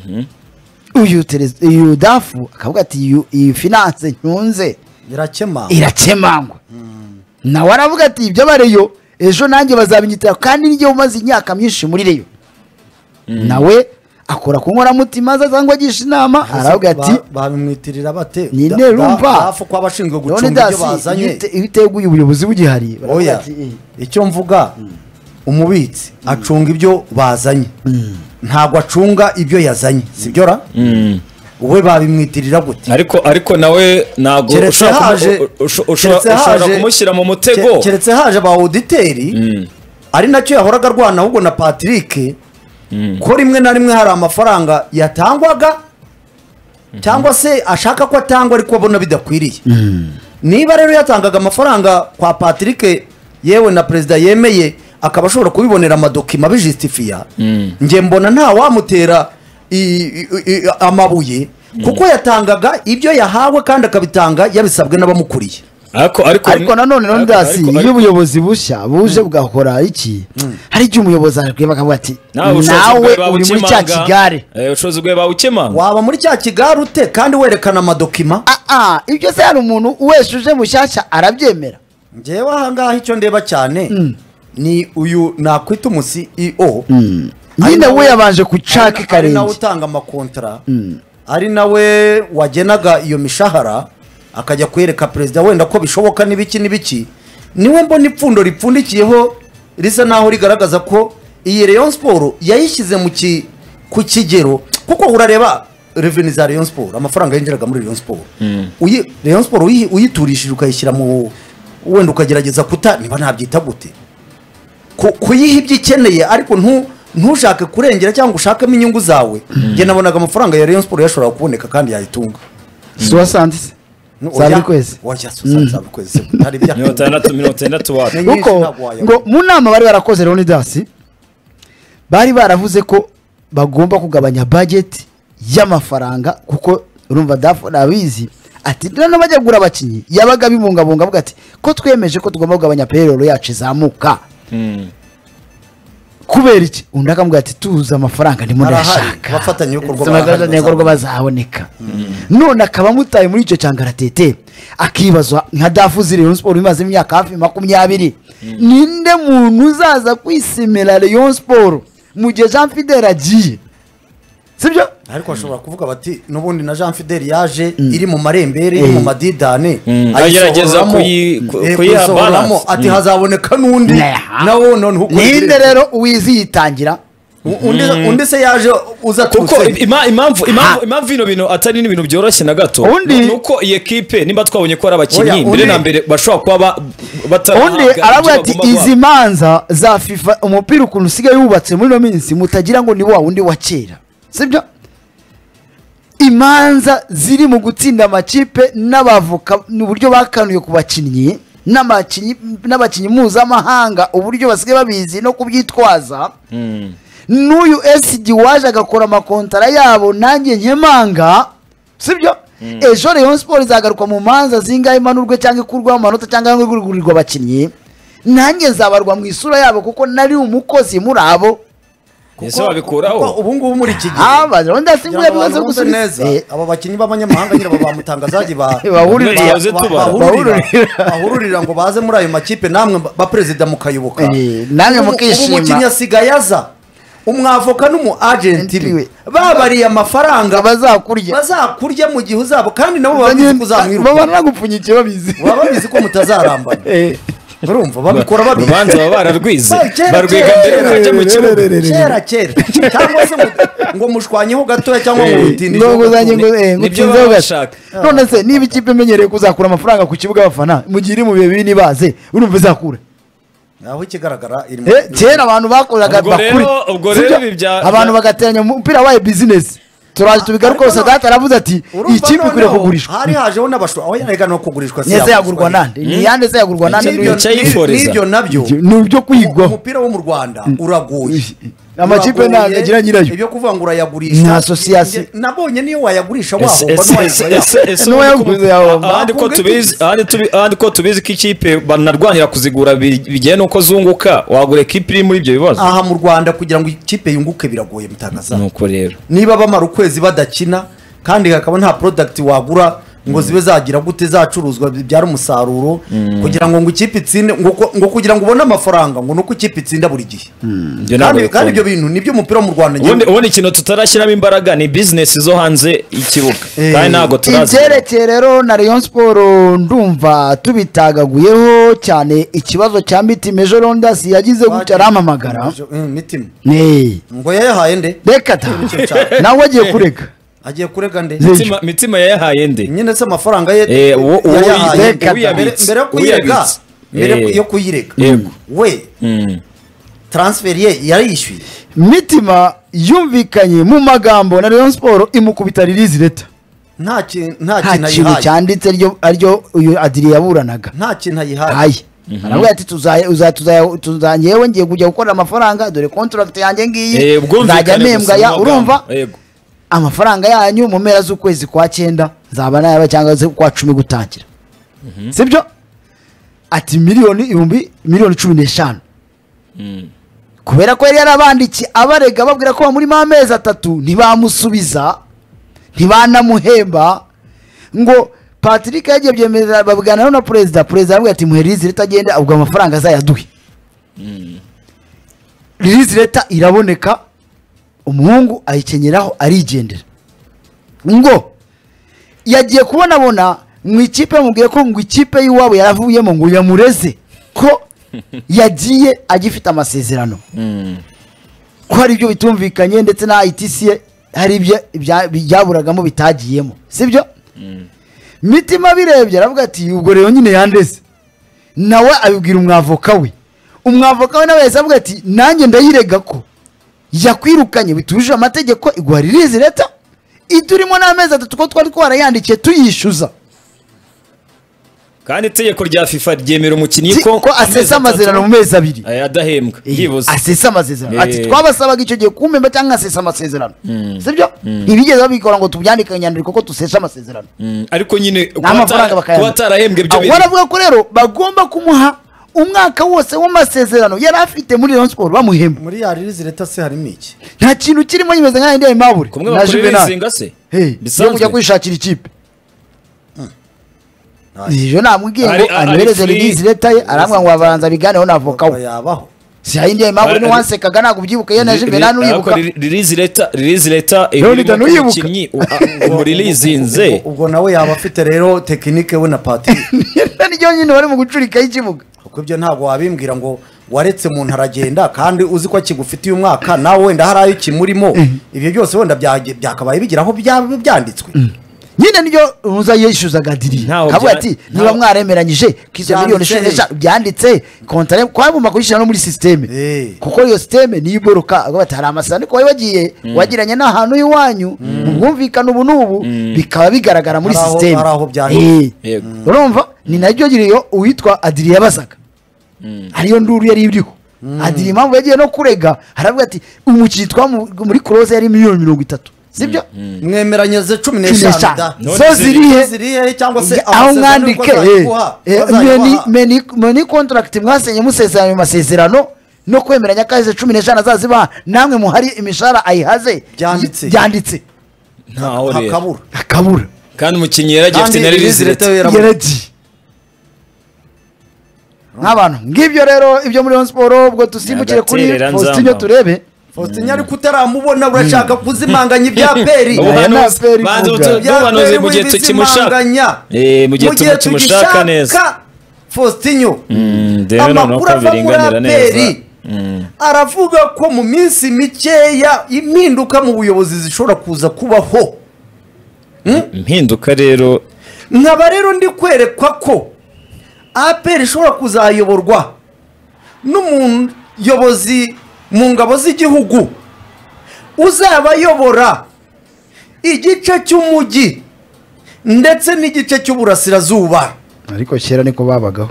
uyu dafu akavuga ati iyi finance nyunze irakemangwa nawe aravuga ati ibyo bareyo ejo nanjye bazabinyitira kandi n'igihe umaze imyaka myinshi muri reyo nawe akora ku nkoramutima azangwa agisha inama aravuga ati babimwitirira bate nyine rumva dafu ko abashinzwe gucunga ibyo bazanye ibiteguye ubuyobozi bugihari icyo mvuga umubitsi acunga ibyo bazanye ntabwo acunga ibyo yazanye sibyo ra we babimwitirira gute ariko nawe ntago ushobora kumushyira mu mutego keretse haje ba auditeri ari nacyo yahoraga arwana ahubwo na Patrick ko rimwe na rimwe hari amafaranga yatangwaga cyangwa se ashaka ko atangwa ariko abona bidakwiriye niba rero yatangaga amafaranga kwa Patrick yewe na perezida yemeye akaba ashobora kubibonera amadokima bijustifiya nge mbona nta wamutera amabuye kuko yatangaga ibyo yahawe kandi akabitanga yabisabwe n'abamukuriye ariko nanone Rondas iyo ubuyobozi bushya buje bugakora iki hari igihe umuyobozi arabwiye bakavuga ati nawe uri muri cya kigare ubushobozi bwe bawukemanga waba muri cya kigare ute kandi werekana amadokima ibyo se hari umuntu wese uje mushyashya arabyemera ngewe ahangaha icyo ndeba cyane ni uyu nakwita CEO nyine we yabanje kucaka karenge ari nawe utanga amakontra ari nawe wagenaga iyo mishahara akajya kwereka perezida wenda ko bishoboka n'ibiki niwe mbona ipfundo ripfundikiyeho risa naho rigaragaza ko iyi Rayon Sport yayishyize ku kigero kuko urareba revenue za Rayon Sport amafaranga yinjiraga muri Rayon Sport Rayon Sport uyiturishije ukayishyira mu wenda ukagerageza niba nabyita gute kuyiha ibyo ikeneye ariko ntushake kurengera cyangwa ushakemo inyungu zawe nge nabonaga amafaranga ya Rayon Sport yashobora kuboneka kandi yayitunga suwa sandise sabi kwezi hari bya 600 uko ngo mu nama bari barakoze Rondas bari baravuze ko bagomba kugabanya budget y'amafaranga kuko urumva dafu nabizi ati none bajya gura abakinyi yabaga bibungabunga avuga ati ko twemeje ko tugomba kugabanya payroll yacu izamuka kubera iki undi akamubwira ati tuza amafaranga ndimo ndashaka abafatanyabikorwa bazaboneka none akaba mutaye muri icyo cyangaratete akibazwa nka dafu ziri Rayon Sport imaze imyaka hafi 20 ninde muntu uzaza kwisimira Rayon Sport mu gihe Jean Fidel agiye sibyo ariko ashobora kuvuga bati nubundi na Jean Fidel yaje iri mu marembere iri mu madidane agerageza kuyihabalance ati hazaboneka nundi nawo none uko ninde rero uwizitangira undi se yaje uza kuko impamvu bino bintu atari n'ibintu byoroshye na gato nuko iyi equipe nimba twabonye ko ari abakinnyi mbere na mbere bashobora kuba undi aravuga ati izi manza za FIFA umupira ukuntu usigaye yubatse muri no minsi mutagira ngo ni wa wundi wa kera sibyo imanza ziri mu gutsinda amakipe n'abavoka n'uburyo bakanuye ku bakinnyi n'abakinnyi mpuzamahanga uburyo basigaye babizi no kubyitwaza n'uyu SD waje agakora amakontara yabo nanjye nkemanga sibyo ejo Rayon Sport izagaruka mu manza zingahe imanurwe cyangwa ikurwaho amanota cyangwa igurirwa abakinnyi nanjye nzabarwa mu isura yabo kuko nari umukozi muri abo ese babikuraho ubu ngubu muri iki gihe Rondas nguye bibazo gusubiza aba bakinnyi b'abanyamahanga nyine bamutangazaji bahururira ngo baze muri ayo makipe namwe ba president mukayoboka namwe mukishima umukinnyi asigaye aza umwavoka n'umu agent we babariye amafaranga bazakurya mu gihe uzabo kandi nabo babizi kuzamwiruka baba nagupfunyike babizi ko mutazarambana urumva babikora babizi urubanza baba bararwize barwiga mbere ukajya mu kibuga kera cyangwa se ngo mushwanyeho gatoya cyangwa ngo rutindije nibyo baba bashaka. None se niba ikipe imenyereye kuzakura amafaranga ku kibuga abafana mu gihe iri mu bihe bibi baze urumva izakura aho ikigaragara iri mu kera abantu bakoraga bakuri abantu bagateranya umupira wabaye business turaje tubigaruka hose data aravuze ati iyi kipe ikwiriye kugurishwa hari hajeho n'abasho aho yarega no kugurishwa nese yagurwa nande ni yande se yagurwa nande n'ibyo nabyo n'ibyo kwigwa umupira wo mu Rwanda uragoye amakipe ntagira nyirayo ibyo kuvuga ngo urayagurisha na association nabonye niyo wayagurisha wahomba ahandi ko tubizi ko ikipe banarwanira kuzigura bigiye nuko zunguka wagura ikipe iri muri ibyo bibazo aha mu Rwanda kugira ngo ikipe yunguke biragoye mutangaza nuko rero niba bamara ukwezi badakina kandi hakaba nta product wagura ngo zibe zagira gute zacuruzwa byara umusaruro kugira ngo ikipe itsinde ngo kugira ngo ubone amafaranga ngo nuko ikipe itsinda buri gihe kandi ibyo bintu nibyo umupira mu Rwanda ubundi ikintu tutarashyiramo imbaraga ni business zo hanze y'ikibuga kandi ntago turazi ibyerekeye rero na Rayon Sport ndumva tubitagaguyeho cyane ikibazo cya Mitima ejo Rondas yagize gutya aramamagara Mitima ngo yayahaye nde reka nawe agiye kurega agiye kurega nde Mitima yayahaye nde nyine se amafaranga ye mbere yo kuyirega we transfer ye yarayishyuye Mitima yumvikanye mu magambo na Rayon Sport imukubita release letter nta kintu cyanditse aryo uyu Adrien yaburanaga nta kintu ayihaye aravuga ati tuzanyewe ngiye kujya gukora amafaranga dore contract yanjye ngiyi nzajya mpembwa ya urumva amafaranga yanyu mu mpera z'ukwezi kwa 9 nzaba nayaba cyangwa se kwa 10 gutangira sibyo ati miliyoni 15 kubera ko yari yarabandiki abarega babwira ko muri amezi 3 ntibamusubiza ntibanamuhemba ngo Patrick yagiye byemeza babugana na president aravuga ati muherize ritagenda ubwo amafaranga azayaduhe release letter iraboneka umuhungu ayikenyeraho arigendera ngo yagiye kubonabona mu ikipe mubwiye ko ngo ikipe y'iwabo yaravuyemo ngo yamureze ko yagiye agifite amasezerano ko hari ibyo bitumvikanye ndetse na ITC hari ibyo byaburagamo bitagiyemo sibyo Mitima birebye aravuga ati ubwo rero nyine yandeze nawe abibwira umwavoka we nawe yavuga ati nanjye ndayirega ko yakwirukanye bituje amategeko iguha release letter iturimo n'amezi 3 ko twari twarayandikiye tuyishyuza kandi itegeko rya FIFA ryemera umukinnyi ko asesa amazerano mu mezi 2 adahembwa yibuze asesa amazerano ati twabasabaga icyo gihe kumemba cyangwa asesa amazerano sibyo ntibigeze babikora ngo tubyandike nyandiko ko tusesha amazerano ariko nyine kuba tarahembwe byo biri baravuga ko rero bagomba kumuha umwaka wose w'amasezerano yari afite muri Rayon Sport bamuhemba muri ya release letter se harimo iki nta kintu kirimo nyimeze nka ndiye Mabure na Juvenal bisanzwe kujya kwishakira ikipe nijo namubwiye ngo anohereze release letter ye arambwa ngo abaranza biganeho na avoka we yabaho si hayindi Mabure ni wansekaga ntabwo ubyibuka ye na Juvenal uyibuka release letter umukinnyi umureleasinze ubwo nawe yaba afite rero technique we na Patrick niyo nyine bari mu gucurika y'ikibuga kuko ibyo ntabwo wabimbwira ngo waretse umuntu aragenda kandi uzi ko akigufitiye umwaka nawe wenda hari ayo kimurimo ibyo byose wenda byakabaye bigiraho byanditswe nyine niyo uzayishyuzaga diri kavuga ati niba mwaremeranyije kizo miliyoni 15 byanditse kontare kwagomba kuyishyira no muri systeme kuko iyo systeme ni iboroka agaba hari amasano ko wagiye wagiranye n'ahantu y'iwanyu ubwumvikana ubu n'ubu bikaba bigaragara muri systeme urumva ni naryo giriyo uwitwa Adrien yabazaga ariyo nduru yari iriho Adrien impamvu yagiye no kurega haravuga ati umukitwa muri close yari miliyoni 30 sibyo mwemeranyeze 15 so zirihe cyangwa se aho mwandike meni contract mwasenye musezerano amasezerano no kwemeranya kaze 15 azaziba namwe muhari imishara ayihaze byanditse ntaho rero akabura kandi umukinnyi yaragiye afite na release letter yaragiye nk'abantu ngibyo rero ibyo muri Rayon Sport ubwo tusimbukire kuri Faustinho turebe Faustinho ariko utaramubona urashaka kuzimanganya ibya peri banoze mu gihe tukimushaka mu gihe tumushaka neza Faustinho amakuru ava muri APR aravuga ko mu minsi mikeya impinduka mu buyobozi zishobora kuza kubaho. impinduka rero nkaba rero ndi kwerekwa ko APR ishobora kuzayoborwa n'umuyobozi mu ngabo z'igihugu uzaba ayobora igice cy'umujyi ndetse n'igice cy'uburasirazuba. ariko kera niko babagaho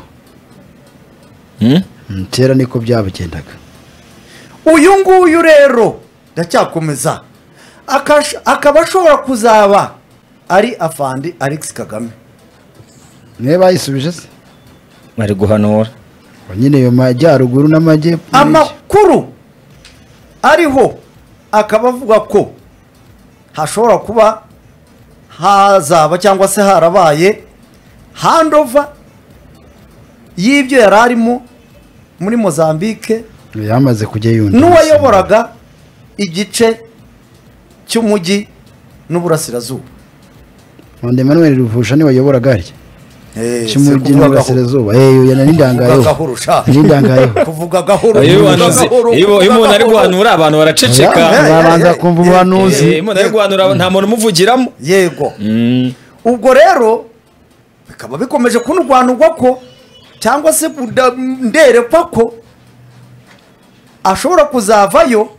kera niko byabagendaga. uyu nguyu rero ndacyakomeza akaba ashobora kuzaba ari afandi Alex Kagame. niwe bayisubije se bari guhanura nyine yo majyaruguru n'amajyepfo. amakuru ariho akaba avuga ko hashobora kuba hazaba cyangwa se harabaye handover y'ibyo yari arimo muri Mozambique yamaze kujya yunda n'uwayoboraga igice cy'umujyi n'uburasirazuba. Monde Emmanuel Ruvusha ni wayoboraga harya cy'umujyi n'uburasirazuba n'indangayo kuvuga gahoro. iyo umuntu ari guhanura abantu baraceceka babanza kumva ubuhanuzi. iyo umuntu ari guhanura nta muntu umuvugiramo. yego ubwo rero bikaba bikomeje kunurwanurwa ko cyangwa se nderekwa ko ashobora kuzavayo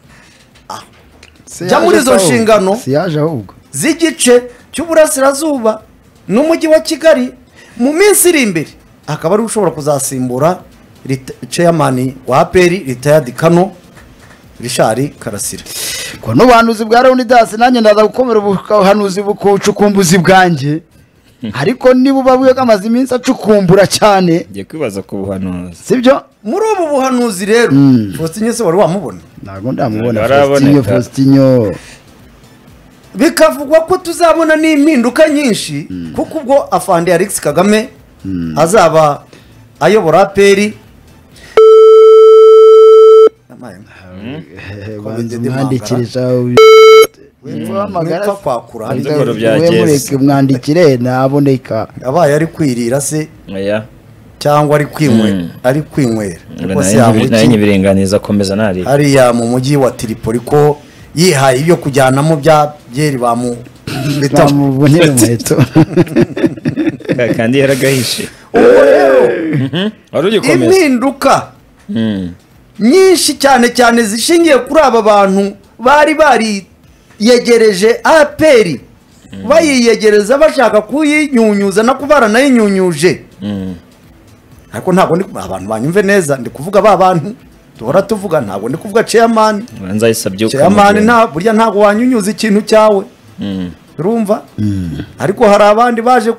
jya muri izo nshingano z'igice cy'uburasirazuba n'umujyi wa Kigali mu minsi iri imbere akaba ari ushobora kuzasimbura chairman wa APR retired Kano Richard Karasira. ko n'ubuhanuzi bwa Leonidas nanjye ndaza gukomera ubuhanuzi bukucukumbuzi bwanjye ariko niba ubabuye kamaze iminsi acukumbura cyane ngiye kwibaza ku buhanuzi sibyo. muri ubu buhanuzi rero Faustinho se wari wamubona? ntabwo ndamubona Faustinho. bikavugwa ko tuzabona n'impinduka nyinshi kuko ubwo afande Alex Kagame azaba ayobora APR. mwandikire naboneka abaye ari kwirira se cyangwa ari kwinywera nanjye birenganiza komeza nari hariya mu mujyi wa Tripoli ko yihaye ibyo kujyanamo bya byeri bamubonera umuheto kandi yaragahishe. ubwo rero impinduka nyinshi cyane cyane zishingiye kuri aba bantu bari bariyegereje APR bayiyegereza bashaka kuyinyunyuza no kubara nayinyunyuje. ariko ntabwo ndi abantu banyumve neza ndi kuvuga ba bantu duhora tuvuga ntabwo ndi kuvuga chairman. chairman burya ntabwo wanyunyuza ikintu cyawe urumva. ariko hari abandi baje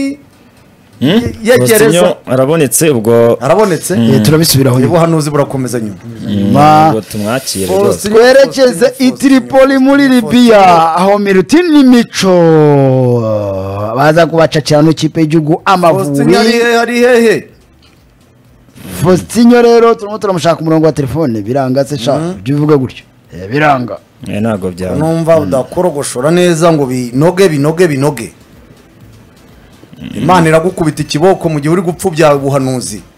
yegereza arabonetse ubwo arabonetse turabisubiraho ubuhanuzi burakomeza nyuma tumwakire rwose twerekeze i Tripoli muri Libya aho Milutin n'Imico baza kubacacira n'ikipe y'igihugu Amavubi. ari hehe Faustinho rero turimo turamushaka umurongo wa telefone biranga se sha byuvuga gutyo biranga ntago byawe numva udakorogoshora neza ngo binoge Imana iragukubita ikiboko mu gihe uri gupfubya ubuhanuzi.